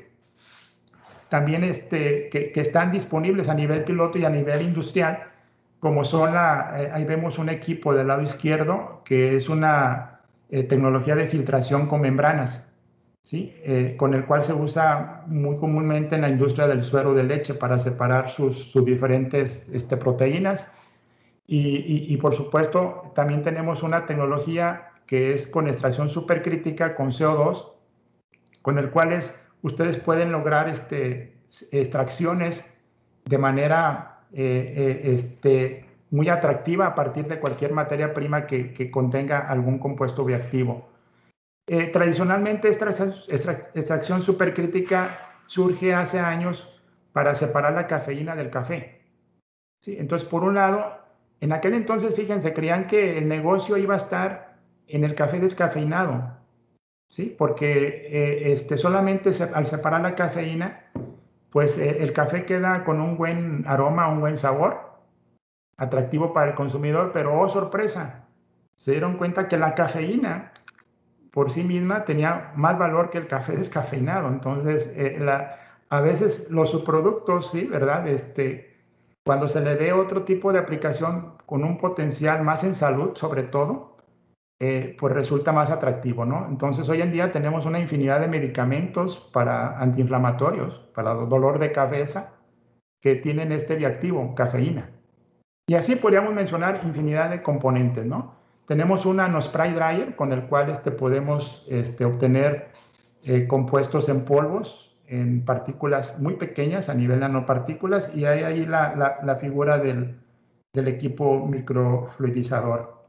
también este, que, que están disponibles a nivel piloto y a nivel industrial, como son, la, eh, ahí vemos un equipo del lado izquierdo, que es una eh, tecnología de filtración con membranas, ¿sí? Eh, con el cual se usa muy comúnmente en la industria del suero de leche para separar sus, sus diferentes este, proteínas. Y, y, y por supuesto, también tenemos una tecnología que es con extracción supercrítica con C O dos, con el cual es, ustedes pueden lograr este, extracciones de manera eh, eh, este, muy atractiva a partir de cualquier materia prima que, que contenga algún compuesto bioactivo. Eh, tradicionalmente esta extra, extracción supercrítica surge hace años para separar la cafeína del café, ¿sí? Entonces, por un lado, en aquel entonces, fíjense, creían que el negocio iba a estar en el café descafeinado, ¿sí? Porque eh, este, solamente se, al separar la cafeína, pues eh, el café queda con un buen aroma, un buen sabor, atractivo para el consumidor, pero oh sorpresa, se dieron cuenta que la cafeína por sí misma tenía más valor que el café descafeinado. Entonces, eh, la, a veces los subproductos, sí, ¿verdad? Este, cuando se le ve otro tipo de aplicación con un potencial más en salud, sobre todo, eh, pues resulta más atractivo, ¿no? Entonces, hoy en día tenemos una infinidad de medicamentos para antiinflamatorios, para dolor de cabeza, que tienen este bioactivo, cafeína. Y así podríamos mencionar infinidad de componentes, ¿no? Tenemos un nanospray dryer con el cual este, podemos este, obtener eh, compuestos en polvos, en partículas muy pequeñas a nivel nanopartículas, y hay ahí la, la, la figura del, del equipo microfluidizador.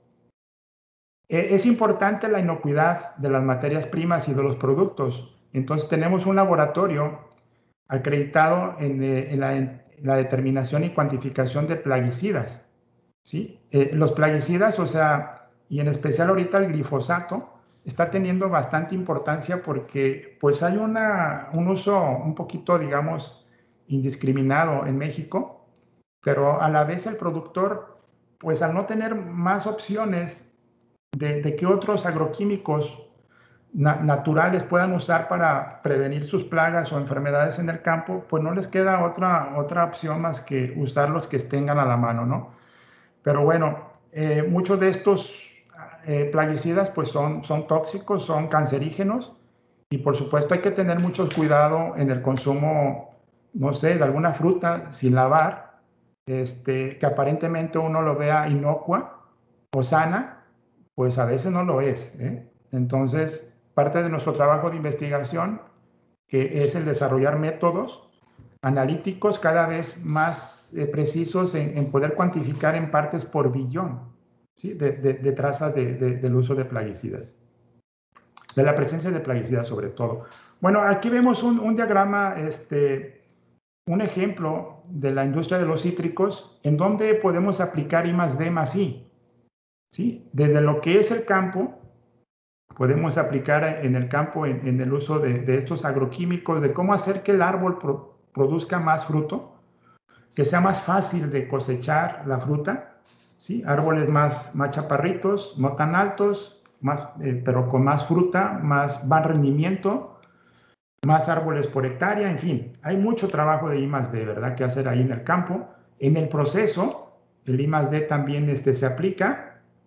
Eh, es importante la inocuidad de las materias primas y de los productos. Entonces tenemos un laboratorio acreditado en, eh, en, la, en la determinación y cuantificación de plaguicidas, ¿sí? Eh, los plaguicidas, o sea, y en especial ahorita el glifosato, está teniendo bastante importancia porque pues hay una, un uso un poquito, digamos, indiscriminado en México, pero a la vez el productor, pues al no tener más opciones de, de que otros agroquímicos na naturales puedan usar para prevenir sus plagas o enfermedades en el campo, pues no les queda otra, otra opción más que usar los que tengan a la mano, ¿no? Pero bueno, eh, muchos de estos eh, plaguicidas pues son, son tóxicos, son cancerígenos, y por supuesto hay que tener mucho cuidado en el consumo no sé, de alguna fruta sin lavar, este, que aparentemente uno lo vea inocua o sana, pues a veces no lo es, ¿eh? Entonces, parte de nuestro trabajo de investigación, que es el desarrollar métodos analíticos cada vez más eh, precisos en, en poder cuantificar en partes por billón, ¿sí? de, de, de trazas de, de, del uso de plaguicidas, de la presencia de plaguicidas sobre todo. Bueno, aquí vemos un, un diagrama, este, un ejemplo de la industria de los cítricos en donde podemos aplicar I más D más I. ¿Sí? Desde lo que es el campo, podemos aplicar en el campo en, en el uso de, de estos agroquímicos, de cómo hacer que el árbol pro, produzca más fruto, que sea más fácil de cosechar la fruta, ¿sí? Árboles más, más chaparritos, no tan altos, más, eh, pero con más fruta, más, más rendimiento, más árboles por hectárea, en fin. Hay mucho trabajo de I más D, ¿verdad?, que hacer ahí en el campo. En el proceso, el I más D también este, se aplica.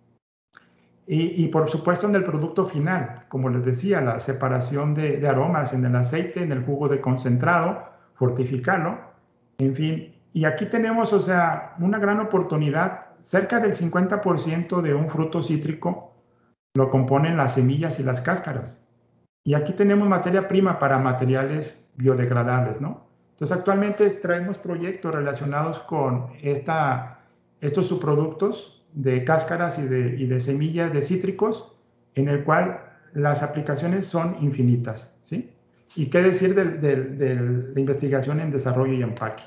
Y, y por supuesto en el producto final, como les decía, la separación de, de aromas en el aceite, en el jugo de concentrado, fortificarlo, en fin. Y aquí tenemos, o sea, una gran oportunidad. Cerca del cincuenta por ciento de un fruto cítrico lo componen las semillas y las cáscaras. Y aquí tenemos materia prima para materiales biodegradables, ¿no? Entonces actualmente traemos proyectos relacionados con esta, estos subproductos de cáscaras y de, y de semillas de cítricos, en el cual las aplicaciones son infinitas, ¿sí? Y qué decir de, de, de, de investigación en desarrollo y empaque.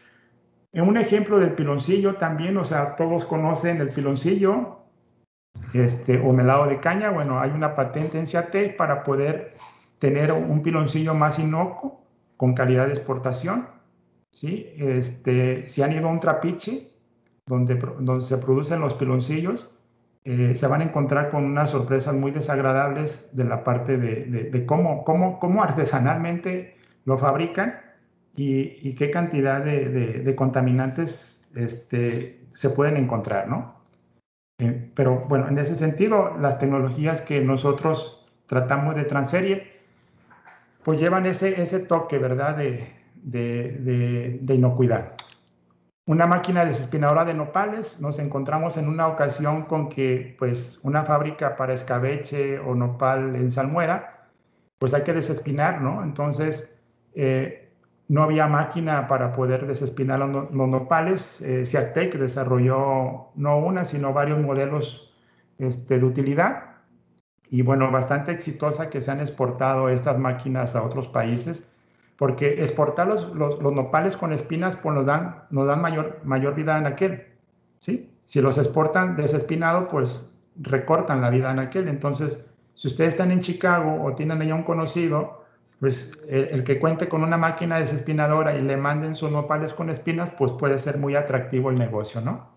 En un ejemplo del piloncillo también, o sea, todos conocen el piloncillo, este, o melado de caña. Bueno, hay una patente en CIATEC para poder tener un piloncillo más inocuo, con calidad de exportación, ¿sí? Este, si han ido a un trapiche, donde, donde se producen los piloncillos, eh, se van a encontrar con unas sorpresas muy desagradables de la parte de, de, de cómo, cómo, cómo artesanalmente lo fabrican y, y qué cantidad de, de, de contaminantes este, se pueden encontrar, ¿no? Eh, pero bueno, en ese sentido, las tecnologías que nosotros tratamos de transferir, pues llevan ese, ese toque, ¿verdad?, de, de, de, de inocuidad. Una máquina desespinadora de nopales, nos encontramos en una ocasión con que, pues, una fábrica para escabeche o nopal en salmuera, pues hay que desespinar, ¿no? Entonces, eh, no había máquina para poder desespinar los, los nopales. Eh, CIATEC desarrolló no una, sino varios modelos este, de utilidad, y bueno, bastante exitosa, que se han exportado estas máquinas a otros países, porque exportar los, los, los nopales con espinas pues nos dan, nos dan mayor, mayor vida en aquel, ¿sí? Si los exportan desespinado, pues recortan la vida en aquel. Entonces, si ustedes están en Chicago o tienen allá un conocido, pues el, el que cuente con una máquina desespinadora y le manden sus nopales con espinas, pues puede ser muy atractivo el negocio, ¿no?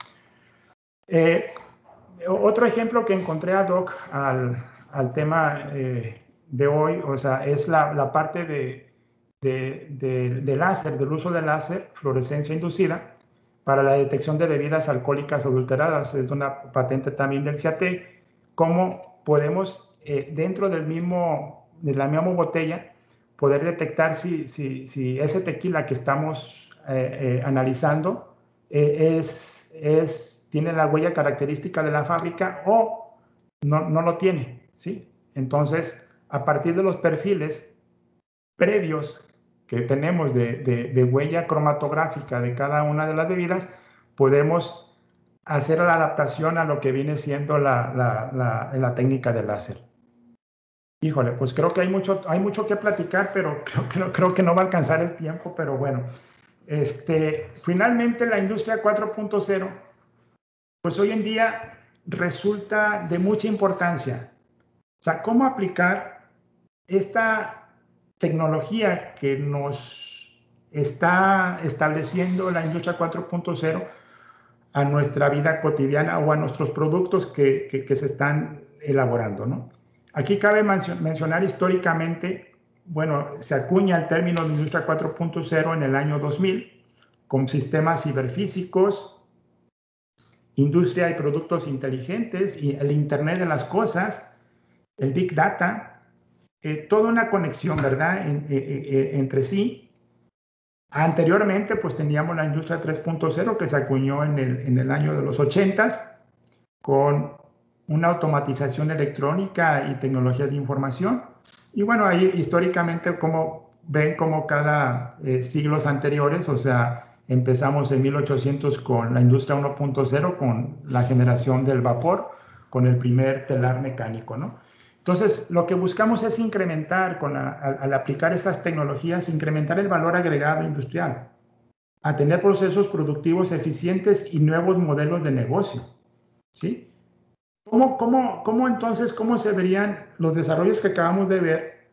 Eh, otro ejemplo que encontré ad hoc al, al tema eh, de hoy, o sea, es la, la parte de, de, de, de láser, del uso de láser, fluorescencia inducida, para la detección de bebidas alcohólicas adulteradas. Es una patente también del CIATEC. Cómo podemos, eh, dentro del mismo, de la misma botella, poder detectar si, si, si ese tequila que estamos eh, eh, analizando eh, es, es, tiene la huella característica de la fábrica o no, no lo tiene, ¿sí? Entonces, a partir de los perfiles previos que tenemos de, de, de huella cromatográfica de cada una de las bebidas, podemos hacer la adaptación a lo que viene siendo la, la, la, la técnica del láser. Híjole, pues creo que hay mucho, hay mucho que platicar, pero creo que, no, creo que no va a alcanzar el tiempo, pero bueno. Este, finalmente, la industria cuatro punto cero, pues hoy en día resulta de mucha importancia. O sea, cómo aplicar esta tecnología que nos está estableciendo la industria cuatro punto cero a nuestra vida cotidiana o a nuestros productos que, que, que se están elaborando, ¿no? Aquí cabe mencionar históricamente, bueno, se acuña el término de industria cuatro punto cero en el año dos mil, con sistemas ciberfísicos, industria y productos inteligentes y el Internet de las cosas, el Big Data, eh, toda una conexión, ¿verdad?, en, eh, eh, entre sí. Anteriormente, pues teníamos la industria tres punto cero que se acuñó en el, en el año de los ochentas con una automatización electrónica y tecnología de información. Y bueno, ahí históricamente, como ven, como cada eh, siglos anteriores, o sea, empezamos en mil ochocientos con la industria uno punto cero, con la generación del vapor, con el primer telar mecánico, ¿no? Entonces, lo que buscamos es incrementar, con la, al, al aplicar estas tecnologías, incrementar el valor agregado industrial, a tener procesos productivos eficientes y nuevos modelos de negocio, ¿sí? ¿Cómo, cómo, cómo entonces, cómo se verían los desarrollos que acabamos de ver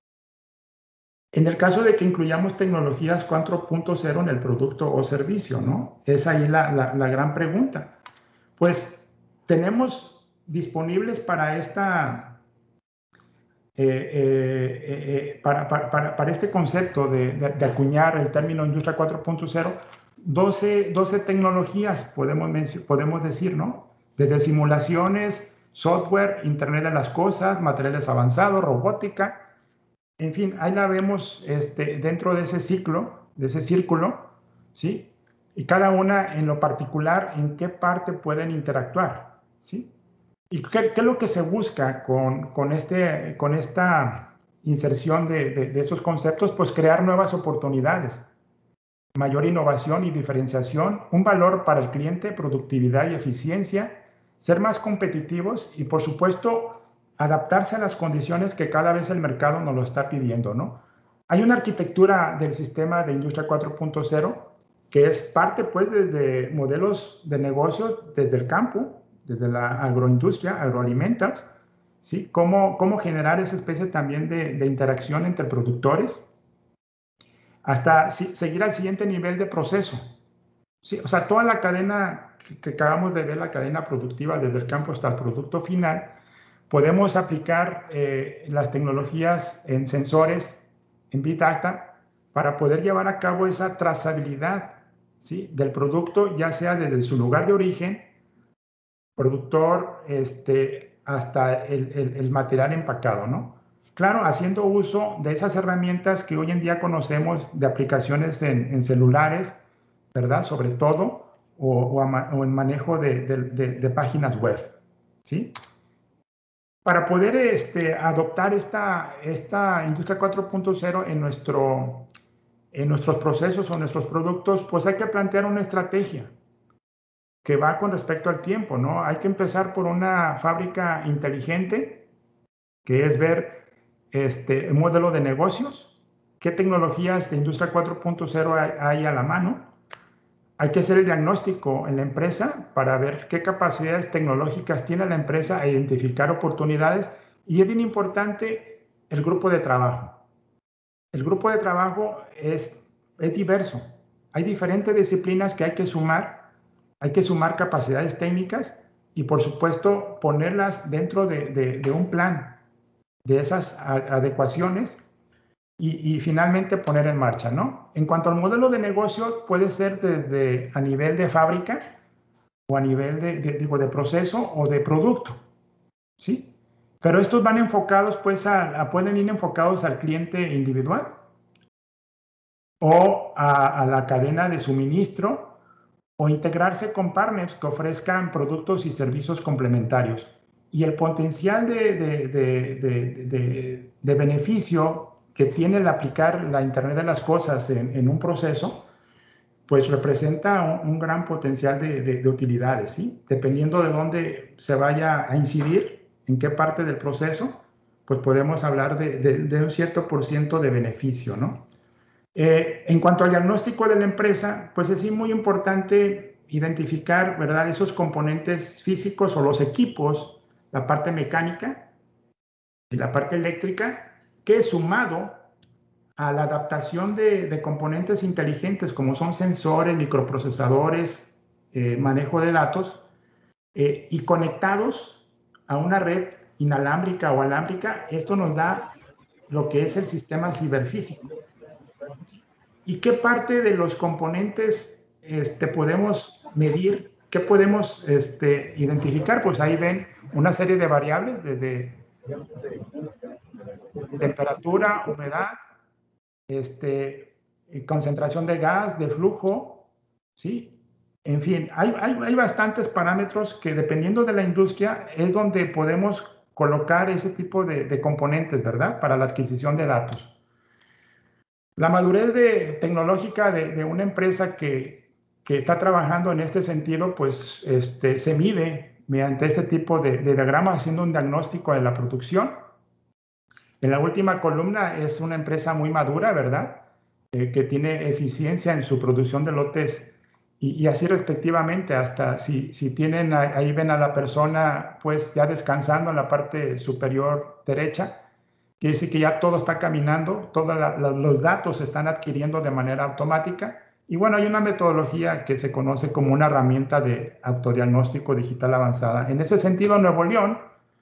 en el caso de que incluyamos tecnologías cuatro punto cero en el producto o servicio, ¿no? Es ahí la, la, la gran pregunta. Pues tenemos disponibles para esta, eh, eh, eh, para, para, para, para este concepto de, de, de acuñar el término industria cuatro punto cero, doce, doce tecnologías, podemos, podemos decir, ¿no? Desde simulaciones, software, Internet de las cosas, materiales avanzados, robótica. En fin, ahí la vemos este, dentro de ese ciclo, de ese círculo, ¿sí? Y cada una en lo particular, en qué parte pueden interactuar, ¿sí? ¿Y qué, qué es lo que se busca con, con, este, con esta inserción de, de, de esos conceptos? Pues crear nuevas oportunidades, mayor innovación y diferenciación, un valor para el cliente, productividad y eficiencia, ser más competitivos y, por supuesto, adaptarse a las condiciones que cada vez el mercado nos lo está pidiendo, ¿no? Hay una arquitectura del sistema de industria cuatro punto cero que es parte, pues, desde modelos de negocios desde el campo, desde la agroindustria, agroalimentos, ¿sí? Cómo, cómo generar esa especie también de, de interacción entre productores, hasta si, seguir al siguiente nivel de proceso. Sí, o sea, toda la cadena que, que acabamos de ver, la cadena productiva desde el campo hasta el producto final, podemos aplicar eh, las tecnologías en sensores, en Big Data, para poder llevar a cabo esa trazabilidad, ¿sí? Del producto, ya sea desde su lugar de origen, productor, este, hasta el, el, el material empacado, ¿no? Claro, haciendo uso de esas herramientas que hoy en día conocemos de aplicaciones en, en celulares, ¿verdad? Sobre todo, o, o, a, o en manejo de, de, de, de páginas web, ¿sí? Para poder este, adoptar esta, esta industria cuatro punto cero en, nuestro, en nuestros procesos o nuestros productos, pues hay que plantear una estrategia que va con respecto al tiempo, ¿no? Hay que empezar por una fábrica inteligente, que es ver este, un modelo de negocios, qué tecnologías de industria cuatro punto cero hay, hay a la mano. Hay que hacer el diagnóstico en la empresa para ver qué capacidades tecnológicas tiene la empresa e identificar oportunidades. Y es bien importante el grupo de trabajo. El grupo de trabajo es, es diverso. Hay diferentes disciplinas que hay que sumar. Hay que sumar capacidades técnicas y, por supuesto, ponerlas dentro de, de, de un plan de esas adecuaciones y, y finalmente poner en marcha, ¿no? En cuanto al modelo de negocio, puede ser desde a nivel de fábrica o a nivel de, de, digo, de proceso o de producto, ¿sí? Pero estos van enfocados, pues, a, a pueden ir enfocados al cliente individual o a, a la cadena de suministro o integrarse con partners que ofrezcan productos y servicios complementarios. Y el potencial de, de, de, de, de, de beneficio que tiene el aplicar la Internet de las cosas en, en un proceso, pues representa un, un gran potencial de, de, de utilidades, ¿sí? Dependiendo de dónde se vaya a incidir, en qué parte del proceso, pues podemos hablar de, de, de un cierto por ciento de beneficio, ¿no? Eh, en cuanto al diagnóstico de la empresa, pues es muy importante identificar, ¿verdad?, esos componentes físicos o los equipos, la parte mecánica y la parte eléctrica, que sumado a la adaptación de, de componentes inteligentes como son sensores, microprocesadores, eh, manejo de datos, eh, y conectados a una red inalámbrica o alámbrica, esto nos da lo que es el sistema ciberfísico. ¿Y qué parte de los componentes este, podemos medir? ¿Qué podemos este, identificar? Pues ahí ven una serie de variables, desde temperatura, humedad, este, eh, concentración de gas, de flujo, ¿sí? En fin, hay, hay, hay bastantes parámetros que dependiendo de la industria es donde podemos colocar ese tipo de, de componentes, ¿verdad? Para la adquisición de datos. La madurez de, tecnológica de, de una empresa que, que está trabajando en este sentido, pues este, se mide mediante este tipo de, de diagramas, haciendo un diagnóstico de la producción. En la última columna es una empresa muy madura, ¿verdad? Eh, que tiene eficiencia en su producción de lotes y, y así respectivamente, hasta si, si tienen, ahí ven a la persona pues ya descansando en la parte superior derecha, quiere decir que ya todo está caminando, todos los datos se están adquiriendo de manera automática. Y bueno, hay una metodología que se conoce como una herramienta de autodiagnóstico digital avanzada. En ese sentido, Nuevo León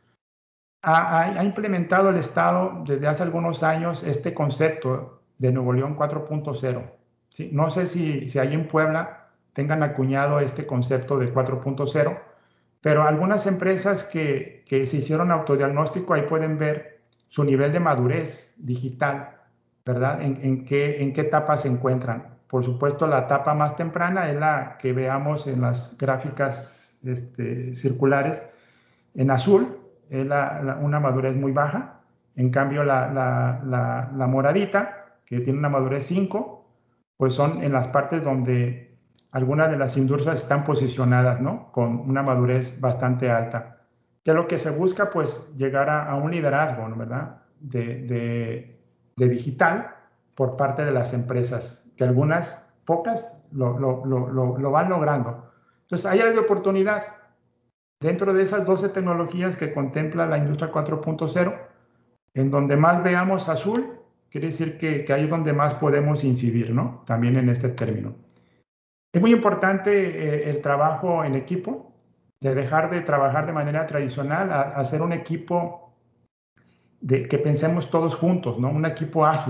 ha, ha implementado el Estado desde hace algunos años este concepto de Nuevo León cuatro punto cero. ¿Sí? No sé si, si ahí en Puebla tengan acuñado este concepto de cuatro punto cero, pero algunas empresas que, que se hicieron autodiagnóstico, ahí pueden ver su nivel de madurez digital, ¿verdad? En, en, qué, en qué etapa se encuentran. Por supuesto, la etapa más temprana es la que veamos en las gráficas este, circulares en azul, es la, la, una madurez muy baja. En cambio, la, la, la, la moradita, que tiene una madurez cinco, pues son en las partes donde algunas de las industrias están posicionadas, ¿no? Con una madurez bastante alta. Que lo que se busca, pues, llegar a, a un liderazgo, ¿no? ¿Verdad? De, de, de digital por parte de las empresas, que algunas, pocas, lo, lo, lo, lo, lo van logrando. Entonces, ahí hay oportunidad. Dentro de esas doce tecnologías que contempla la industria cuatro punto cero, en donde más veamos azul, quiere decir que, que ahí es donde más podemos incidir, ¿no? También en este término. Es muy importante eh, el trabajo en equipo, de dejar de trabajar de manera tradicional a, a hacer un equipo de, que pensemos todos juntos, ¿no? Un equipo ágil.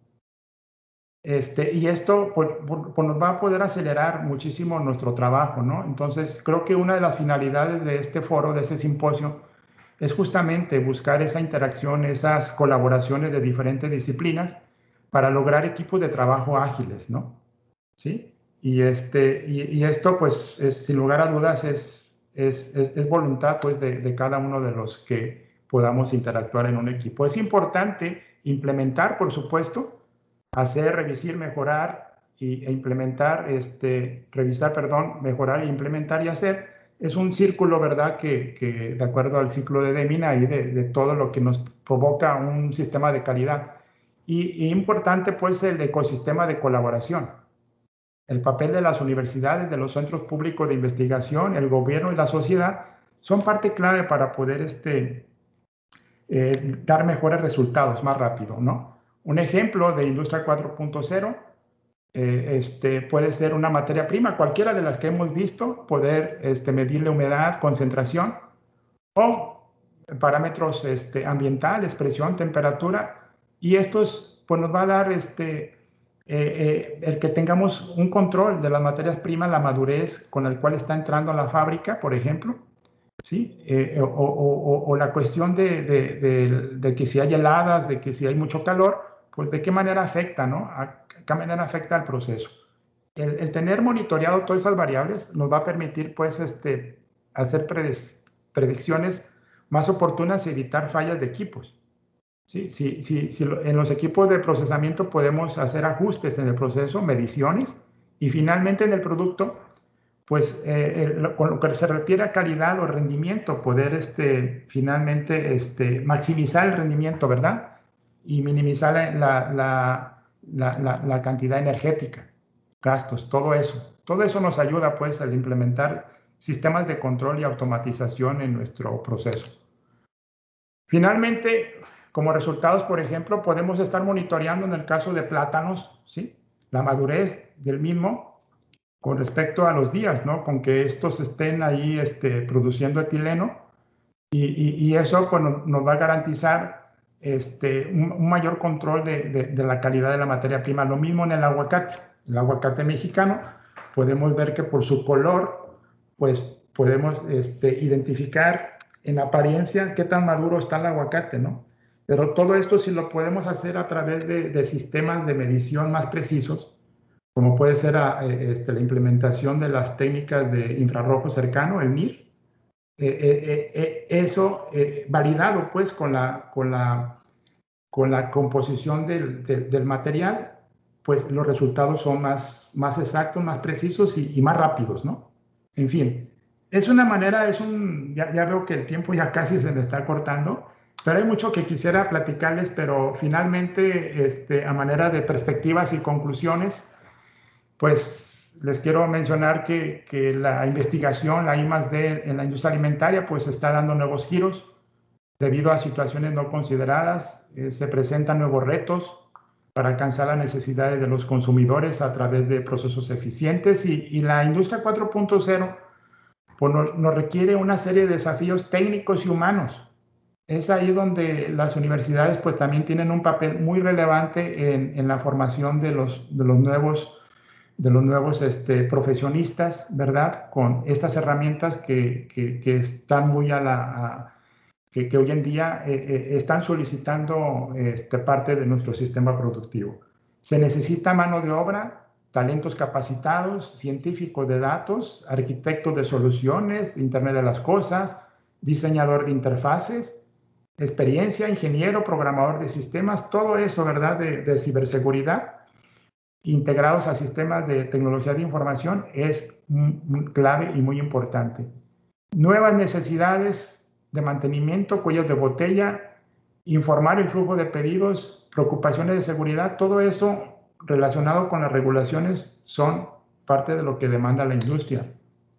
Este, y esto pues, pues nos va a poder acelerar muchísimo nuestro trabajo, ¿no? Entonces, creo que una de las finalidades de este foro, de este simposio, es justamente buscar esa interacción, esas colaboraciones de diferentes disciplinas para lograr equipos de trabajo ágiles, ¿no? ¿Sí? Y, este, y, y esto, pues, es, sin lugar a dudas, es, es, es, es voluntad, pues, de, de cada uno de los que podamos interactuar en un equipo. Es importante implementar, por supuesto, hacer, revisar, mejorar y, e implementar, este, revisar, perdón, mejorar, implementar y hacer. Es un círculo, ¿verdad? Que, que de acuerdo al ciclo de Deming, ahí de, de todo lo que nos provoca un sistema de calidad. Y, y importante, pues, el ecosistema de colaboración. El papel de las universidades, de los centros públicos de investigación, el gobierno y la sociedad son parte clave para poder este, eh, dar mejores resultados más rápido, ¿no? Un ejemplo de industria cuatro punto cero eh, este, puede ser una materia prima, cualquiera de las que hemos visto, poder este, medirle humedad, concentración o parámetros este, ambientales, presión, temperatura, y estos pues nos va a dar este, eh, eh, el que tengamos un control de las materias primas, la madurez con la cual está entrando a la fábrica, por ejemplo, ¿sí? Eh, o, o, o, la cuestión de, de, de, de que si hay heladas, de que si hay mucho calor, pues de qué manera afecta, ¿no? A qué manera afecta al proceso. El, el tener monitoreado todas esas variables nos va a permitir, pues, este, hacer predic predicciones más oportunas y evitar fallas de equipos. ¿Sí? Si, si, si en los equipos de procesamiento podemos hacer ajustes en el proceso, mediciones, y finalmente en el producto, pues eh, el, con lo que se refiere a calidad o rendimiento, poder este, finalmente este, maximizar el rendimiento, ¿verdad? Y minimizar la, la, la, la, la cantidad energética, gastos, todo eso. Todo eso nos ayuda, pues, a implementar sistemas de control y automatización en nuestro proceso. Finalmente, como resultados, por ejemplo, podemos estar monitoreando en el caso de plátanos, ¿sí? La madurez del mismo con respecto a los días, ¿no? Con que estos estén ahí este, produciendo etileno y, y, y eso pues, nos va a garantizar este, un, un mayor control de, de, de la calidad de la materia prima. Lo mismo en el aguacate. El aguacate mexicano, podemos ver que por su color, pues podemos este, identificar en apariencia qué tan maduro está el aguacate, ¿no? Pero todo esto si lo podemos hacer a través de, de sistemas de medición más precisos, como puede ser a, este, la implementación de las técnicas de infrarrojo cercano, el M I R, eh, eh, eh, eso eh, validado pues con la, con la, con la composición del, del, del material, pues los resultados son más, más exactos, más precisos y, y más rápidos, ¿no? En fin, es una manera, es un, ya, ya veo que el tiempo ya casi se me está cortando, pero hay mucho que quisiera platicarles, pero finalmente, este, a manera de perspectivas y conclusiones, pues les quiero mencionar que, que la investigación, la I más D en la industria alimentaria, pues está dando nuevos giros debido a situaciones no consideradas. Eh, se presentan nuevos retos para alcanzar las necesidades de los consumidores a través de procesos eficientes y, y la industria cuatro punto cero pues nos, nos requiere una serie de desafíos técnicos y humanos. Es ahí donde las universidades pues también tienen un papel muy relevante en, en la formación de los, de los nuevos de los nuevos este, profesionistas, ¿verdad? Con estas herramientas que, que, que están muy a la... A, que, que, hoy en día eh, eh, están solicitando este, parte de nuestro sistema productivo. Se necesita mano de obra, talentos capacitados, científicos de datos, arquitectos de soluciones, Internet de las cosas, diseñador de interfaces, experiencia, ingeniero, programador de sistemas, todo eso, ¿verdad? De, de ciberseguridad integrados a sistemas de tecnología de información es clave y muy importante. Nuevas necesidades de mantenimiento, cuellos de botella, informar el flujo de pedidos, preocupaciones de seguridad, todo eso relacionado con las regulaciones son parte de lo que demanda la industria.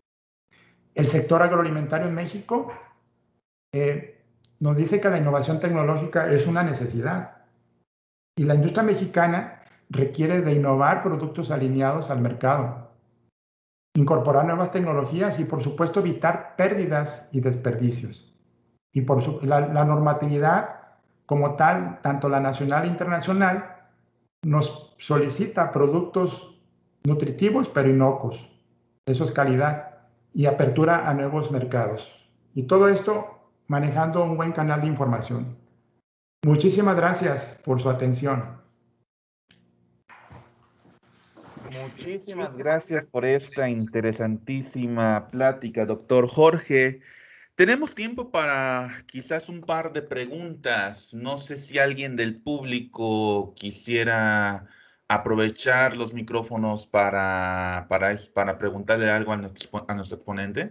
El sector agroalimentario en México eh, nos dice que la innovación tecnológica es una necesidad y la industria mexicana requiere de innovar productos alineados al mercado, incorporar nuevas tecnologías y, por supuesto, evitar pérdidas y desperdicios. Y por su, la, la normatividad como tal, tanto la nacional e internacional, nos solicita productos nutritivos pero inocuos. Eso es calidad y apertura a nuevos mercados. Y todo esto manejando un buen canal de información. Muchísimas gracias por su atención. Muchísimas gracias por esta interesantísima plática, doctor Jorge. Tenemos tiempo para quizás un par de preguntas. No sé si alguien del público quisiera aprovechar los micrófonos para, para, para preguntarle algo a nuestro, a nuestro exponente.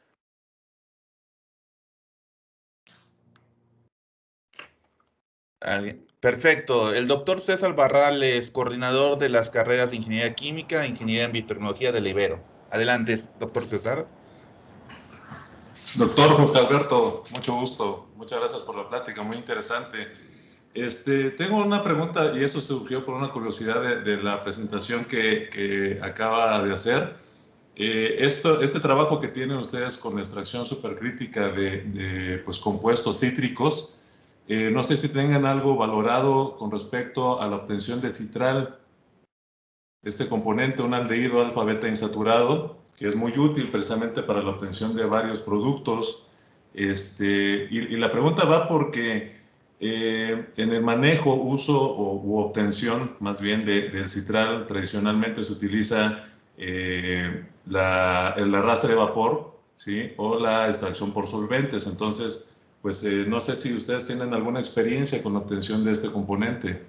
¿Alguien? Perfecto. El doctor César Barrales, coordinador de las carreras de Ingeniería Química e Ingeniería en Biotecnología de la Ibero. Adelante, doctor César. Doctor Jorge Alberto, mucho gusto. Muchas gracias por la plática, muy interesante. Este, tengo una pregunta y eso surgió por una curiosidad de, de la presentación que, que acaba de hacer. Eh, esto, este trabajo que tienen ustedes con la extracción supercrítica de, de pues, compuestos cítricos, eh, no sé si tengan algo valorado con respecto a la obtención de citral, este componente, un aldehído alfa beta insaturado, que es muy útil precisamente para la obtención de varios productos. Este, y, y la pregunta va porque eh, en el manejo, uso o, u obtención más bien de, del citral, tradicionalmente se utiliza eh, la, el arrastre de vapor, ¿sí? O la extracción por solventes. Entonces, pues eh, no sé si ustedes tienen alguna experiencia con la obtención de este componente.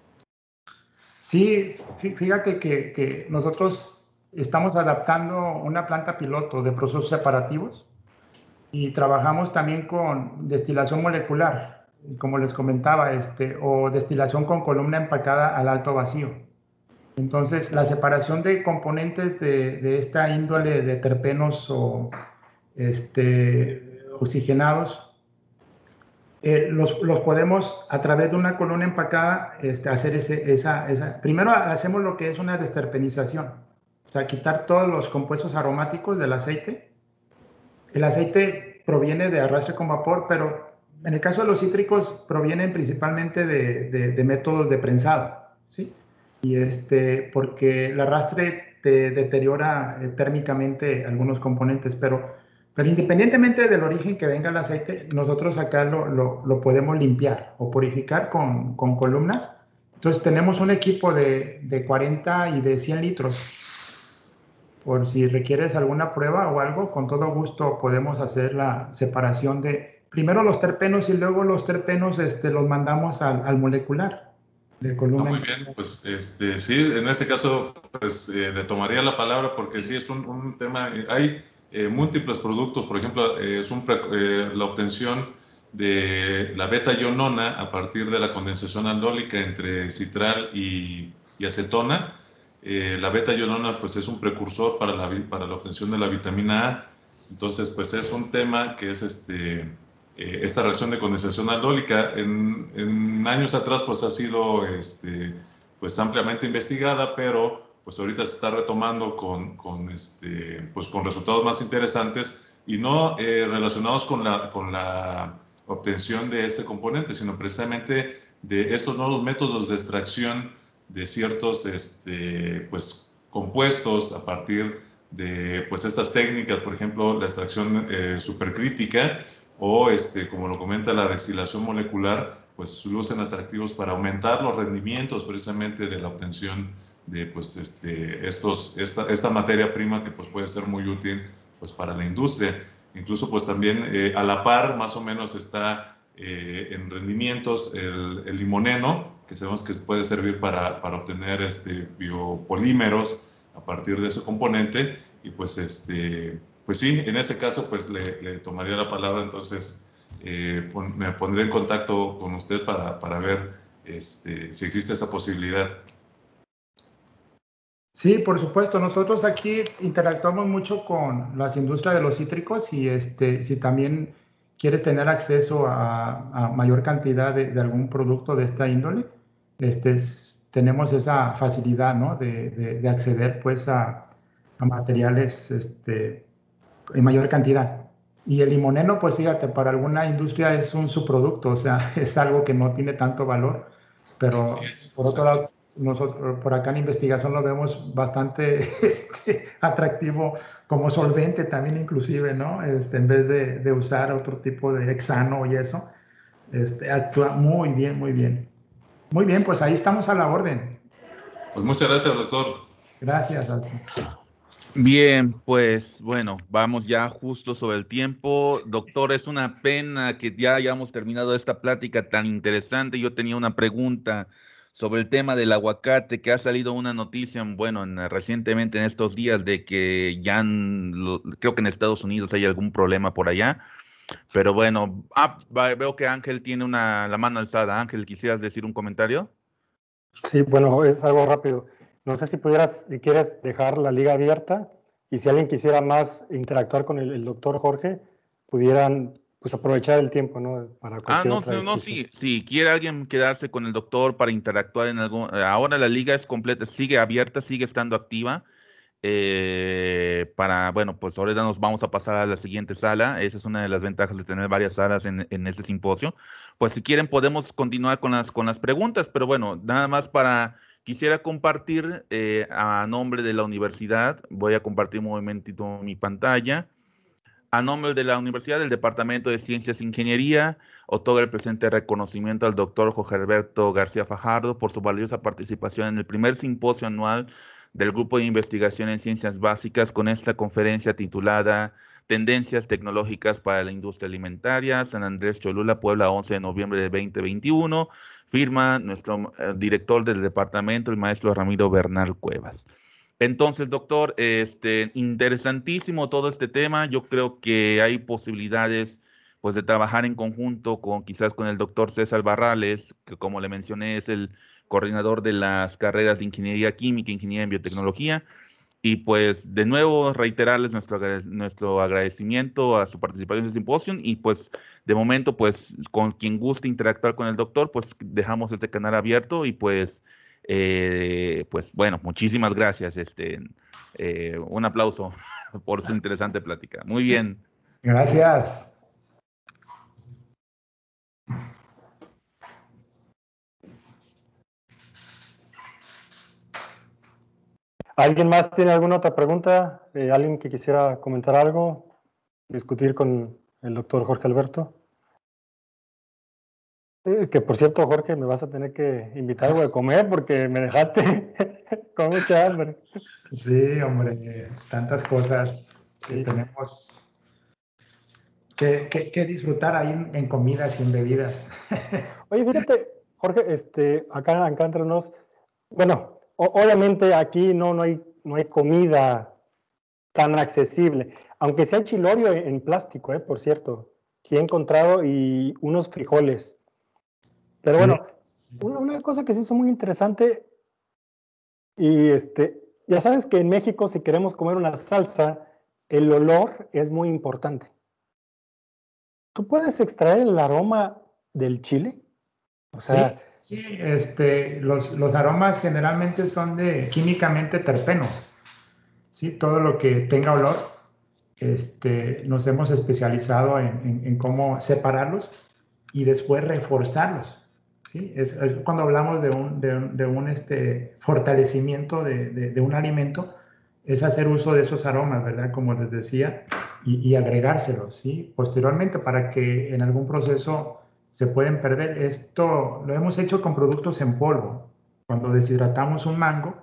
Sí, fíjate que, que nosotros estamos adaptando una planta piloto de procesos separativos y trabajamos también con destilación molecular, como les comentaba, este, o destilación con columna empacada al alto vacío. Entonces, la separación de componentes de, de esta índole de terpenos o este, oxigenados, Eh, los, los podemos a través de una columna empacada este, hacer ese, esa, esa... Primero hacemos lo que es una desterpenización, o sea, quitar todos los compuestos aromáticos del aceite. El aceite proviene de arrastre con vapor, pero en el caso de los cítricos provienen principalmente de, de, de métodos de prensado, ¿sí? Y este, porque el arrastre te deteriora térmicamente algunos componentes, pero Pero independientemente del origen que venga el aceite, nosotros acá lo, lo, lo podemos limpiar o purificar con, con columnas. Entonces tenemos un equipo de, de cuarenta y de cien litros. Por si requieres alguna prueba o algo, con todo gusto podemos hacer la separación de primero los terpenos y luego los terpenos este, los mandamos al, al molecular de columna. Ah, muy bien, pues este, sí, en este caso pues eh, le tomaría la palabra porque sí es un, un tema, eh, hay eh, múltiples productos, por ejemplo, eh, es un pre, eh, la obtención de la beta-ionona a partir de la condensación aldólica entre citral y, y acetona. Eh, la beta-ionona pues es un precursor para la, para la obtención de la vitamina A, entonces pues es un tema que es este... Eh, esta reacción de condensación aldólica en, en, años atrás pues ha sido este, pues ampliamente investigada, pero pues ahorita se está retomando con, con, este, pues, con resultados más interesantes y no eh, relacionados con la, con la obtención de este componente, sino precisamente de estos nuevos métodos de extracción de ciertos este, pues, compuestos a partir de pues, estas técnicas, por ejemplo, la extracción eh, supercrítica, o este, como lo comenta la destilación molecular, pues lucen atractivos para aumentar los rendimientos precisamente de la obtención de pues, este, estos, esta, esta materia prima que pues, puede ser muy útil pues, para la industria. Incluso pues también eh, a la par más o menos está eh, en rendimientos el, el limoneno, que sabemos que puede servir para, para obtener este, biopolímeros a partir de ese componente y pues este... Pues sí, en ese caso, pues le, le tomaría la palabra, entonces eh, pon, me pondré en contacto con usted para, para ver este, si existe esa posibilidad. Sí, por supuesto. Nosotros aquí interactuamos mucho con las industrias de los cítricos y este, si también quieres tener acceso a, a mayor cantidad de, de algún producto de esta índole, este, es, tenemos esa facilidad, ¿no? de, de, de acceder pues a, a materiales este, en mayor cantidad. Y el limoneno, pues fíjate, para alguna industria es un subproducto, o sea, es algo que no tiene tanto valor, pero Sí, por otro lado, nosotros por acá en investigación lo vemos bastante este, atractivo como solvente también inclusive, ¿no? Este, en vez de, de usar otro tipo de hexano y eso, este, actúa muy bien, muy bien. Muy bien, pues ahí estamos a la orden. Pues muchas gracias, doctor. Gracias, Alfonso. Bien, pues bueno, vamos ya justo sobre el tiempo. Doctor, es una pena que ya hayamos terminado esta plática tan interesante. Yo tenía una pregunta sobre el tema del aguacate, que ha salido una noticia, bueno, en- recientemente en estos días de que ya en lo- creo que en Estados Unidos hay algún problema por allá. Pero bueno, ah, va- veo que Ángel tiene una, la mano alzada. Ángel, ¿quisieras decir un comentario? Sí, bueno, es algo rápido. No sé si pudieras, si quieres dejar la liga abierta y si alguien quisiera más interactuar con el, el doctor Jorge, pudieran pues aprovechar el tiempo, ¿no? Para Ah, cualquier no, otra sí, no, discusión. sí, si quiere alguien quedarse con el doctor para interactuar en algún, eh, ahora la liga es completa, sigue abierta, sigue estando activa. eh, para, bueno, pues ahora nos vamos a pasar a la siguiente sala. Esa es una de las ventajas de tener varias salas en, en este simposio. Pues si quieren podemos continuar con las, con las preguntas, pero bueno, nada más para, quisiera compartir eh, a nombre de la universidad, voy a compartir un momentito mi pantalla. A nombre de la Universidad del Departamento de Ciencias e Ingeniería, otorga el presente reconocimiento al doctor Jorge Alberto García Fajardo por su valiosa participación en el primer simposio anual del Grupo de Investigación en Ciencias Básicas con esta conferencia titulada Tendencias Tecnológicas para la Industria Alimentaria, San Andrés Cholula, Puebla, once de noviembre de veinte veintiuno. Firma nuestro eh, director del departamento, el maestro Ramiro Bernal Cuevas. Entonces, doctor, este, interesantísimo todo este tema. Yo creo que hay posibilidades, pues, de trabajar en conjunto con quizás con el doctor César Barrales, que como le mencioné es el coordinador de las carreras de Ingeniería Química, Ingeniería en Biotecnología. Y pues, de nuevo, reiterarles nuestro, agrade- nuestro agradecimiento a su participación en este simposio. Y pues, de momento, pues, con quien guste interactuar con el doctor, pues dejamos este canal abierto y pues eh, pues bueno, muchísimas gracias. Este, eh, un aplauso por su interesante plática. Muy bien. Gracias. ¿Alguien más tiene alguna otra pregunta? Eh, ¿Alguien que quisiera comentar algo? discutir con el doctor Jorge Alberto. Eh, que por cierto, Jorge, me vas a tener que invitar algo de comer porque me dejaste con mucha hambre. Sí, hombre, tantas cosas que Sí. tenemos que, que, que disfrutar ahí en, en comidas y en bebidas. Oye, fíjate, Jorge, este, acá, acá entre nos, bueno, o, obviamente aquí no, no, hay, no hay comida tan accesible, aunque sea chilorio en, en plástico, eh, por cierto, sí he encontrado y unos frijoles. Pero Sí, bueno, sí. una, una cosa que se hizo muy interesante, y este, ya sabes que en México si queremos comer una salsa, el olor es muy importante. ¿Tú puedes extraer el aroma del chile? O Sí, sea, sí, este, los, los aromas generalmente son de químicamente terpenos, ¿sí? Todo lo que tenga olor, este, nos hemos especializado en, en, en cómo separarlos y después reforzarlos, ¿sí? Es, es cuando hablamos de un, de un, de un este, fortalecimiento de, de, de, un alimento, es hacer uso de esos aromas, ¿verdad? Como les decía, y, y agregárselos, ¿sí? Posteriormente, para que en algún proceso se pueden perder. Esto lo hemos hecho con productos en polvo. Cuando deshidratamos un mango,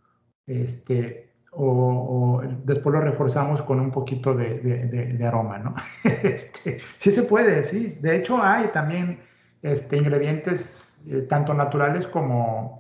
este, o, o después lo reforzamos con un poquito de, de, de, de aroma, ¿no? Este, sí se puede, sí. De hecho, hay también este, ingredientes eh, tanto naturales como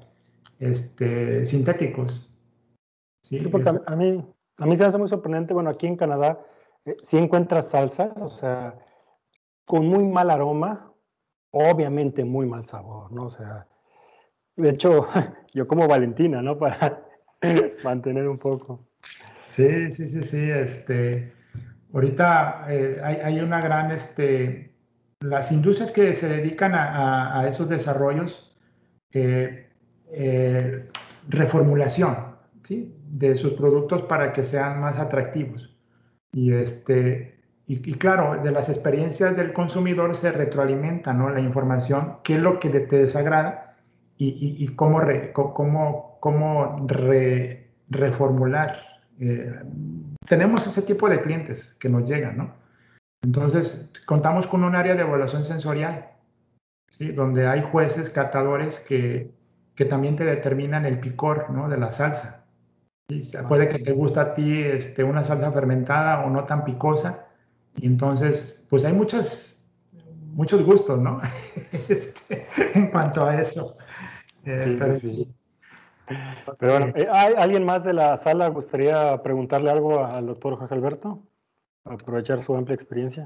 este, sintéticos. Sí, sí, porque es, a, a mí, a mí se me hace muy sorprendente, bueno, aquí en Canadá eh, sí encuentras salsas, o sea, con muy mal aroma, obviamente muy mal sabor, ¿no? O sea, de hecho, yo como Valentina, ¿no? Para mantener un poco. sí, sí, sí, sí. Este, ahorita eh, hay, hay una gran, este, las industrias que se dedican a, a, a esos desarrollos, eh, eh, reformulación, ¿sí? De sus productos para que sean más atractivos. Y, este, y, y claro, de las experiencias del consumidor se retroalimenta, ¿no? La información, qué es lo que te desagrada y, y, y cómo, re, cómo, cómo re, reformular. Eh, tenemos ese tipo de clientes que nos llegan, ¿no? Entonces, contamos con un área de evaluación sensorial, ¿sí? Donde hay jueces, catadores que, que también te determinan el picor, ¿no? De la salsa. ¿Sí? Puede que te guste a ti este, una salsa fermentada o no tan picosa. Y entonces, pues hay muchos, muchos gustos, ¿no? Este, en cuanto a eso. Eh, Sí, sí, pero sí. sí. Pero bueno, Eh, eh, ¿hay alguien más de la sala gustaría preguntarle algo al doctor Jorge Alberto? Aprovechar su amplia experiencia.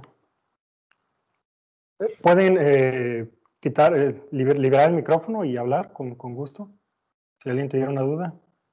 Eh, Pueden eh, quitar, eh, liber- liberar el micrófono y hablar con, con gusto. Si alguien tuviera una duda.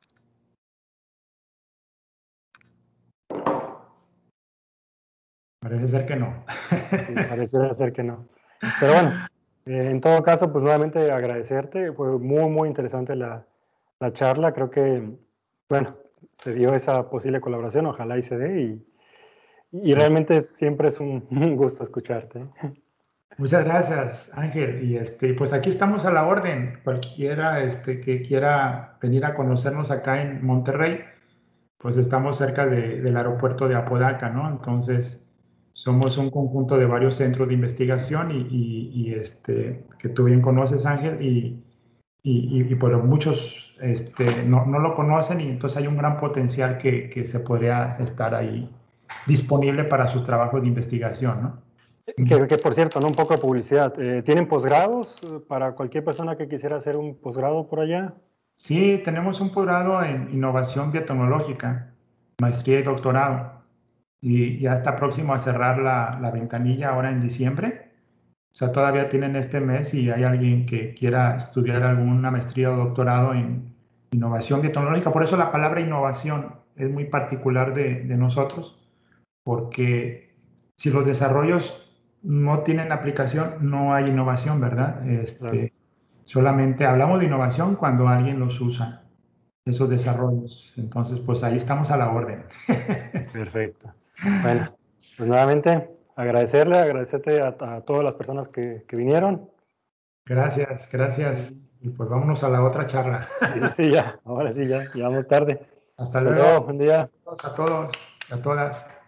parece ser que no. Sí, pareciera ser que no. Pero bueno, eh, en todo caso, pues nuevamente agradecerte. Fue muy, muy interesante la, la charla. Creo que, bueno, se dio esa posible colaboración. Ojalá y se dé. Y, y Sí. realmente siempre es un, un gusto escucharte. Muchas gracias, Ángel. Y este, pues aquí estamos a la orden. Cualquiera este, que quiera venir a conocernos acá en Monterrey, pues estamos cerca de, del aeropuerto de Apodaca, ¿no? Entonces, somos un conjunto de varios centros de investigación y, y, y, este, que tú bien conoces, Ángel, y, y, y por muchos este, no, no, lo conocen y entonces hay un gran potencial que, que se podría estar ahí disponible para sus trabajos de investigación, ¿no? Que, que por cierto, ¿no? Un poco de publicidad. Eh, ¿Tienen posgrados eh, para cualquier persona que quisiera hacer un posgrado por allá? Sí, tenemos un posgrado en innovación biotecnológica, maestría y doctorado, y ya está próximo a cerrar la, la ventanilla ahora en diciembre. O sea, todavía tienen este mes y hay alguien que quiera estudiar alguna maestría o doctorado en innovación biotecnológica. Por eso la palabra innovación es muy particular de, de nosotros, porque si los desarrollos no tienen aplicación, no hay innovación, ¿verdad? Claro. Este, solamente hablamos de innovación cuando alguien los usa, esos desarrollos. Entonces, pues ahí estamos a la orden. Perfecto. Bueno, pues nuevamente agradecerle, agradecerte a, a todas las personas que, que vinieron. Gracias, gracias. Y pues vámonos a la otra charla. Sí, sí, ya, ahora sí, ya, ya vamos tarde. Hasta Hasta luego, luego. buen día. A todos, a todas.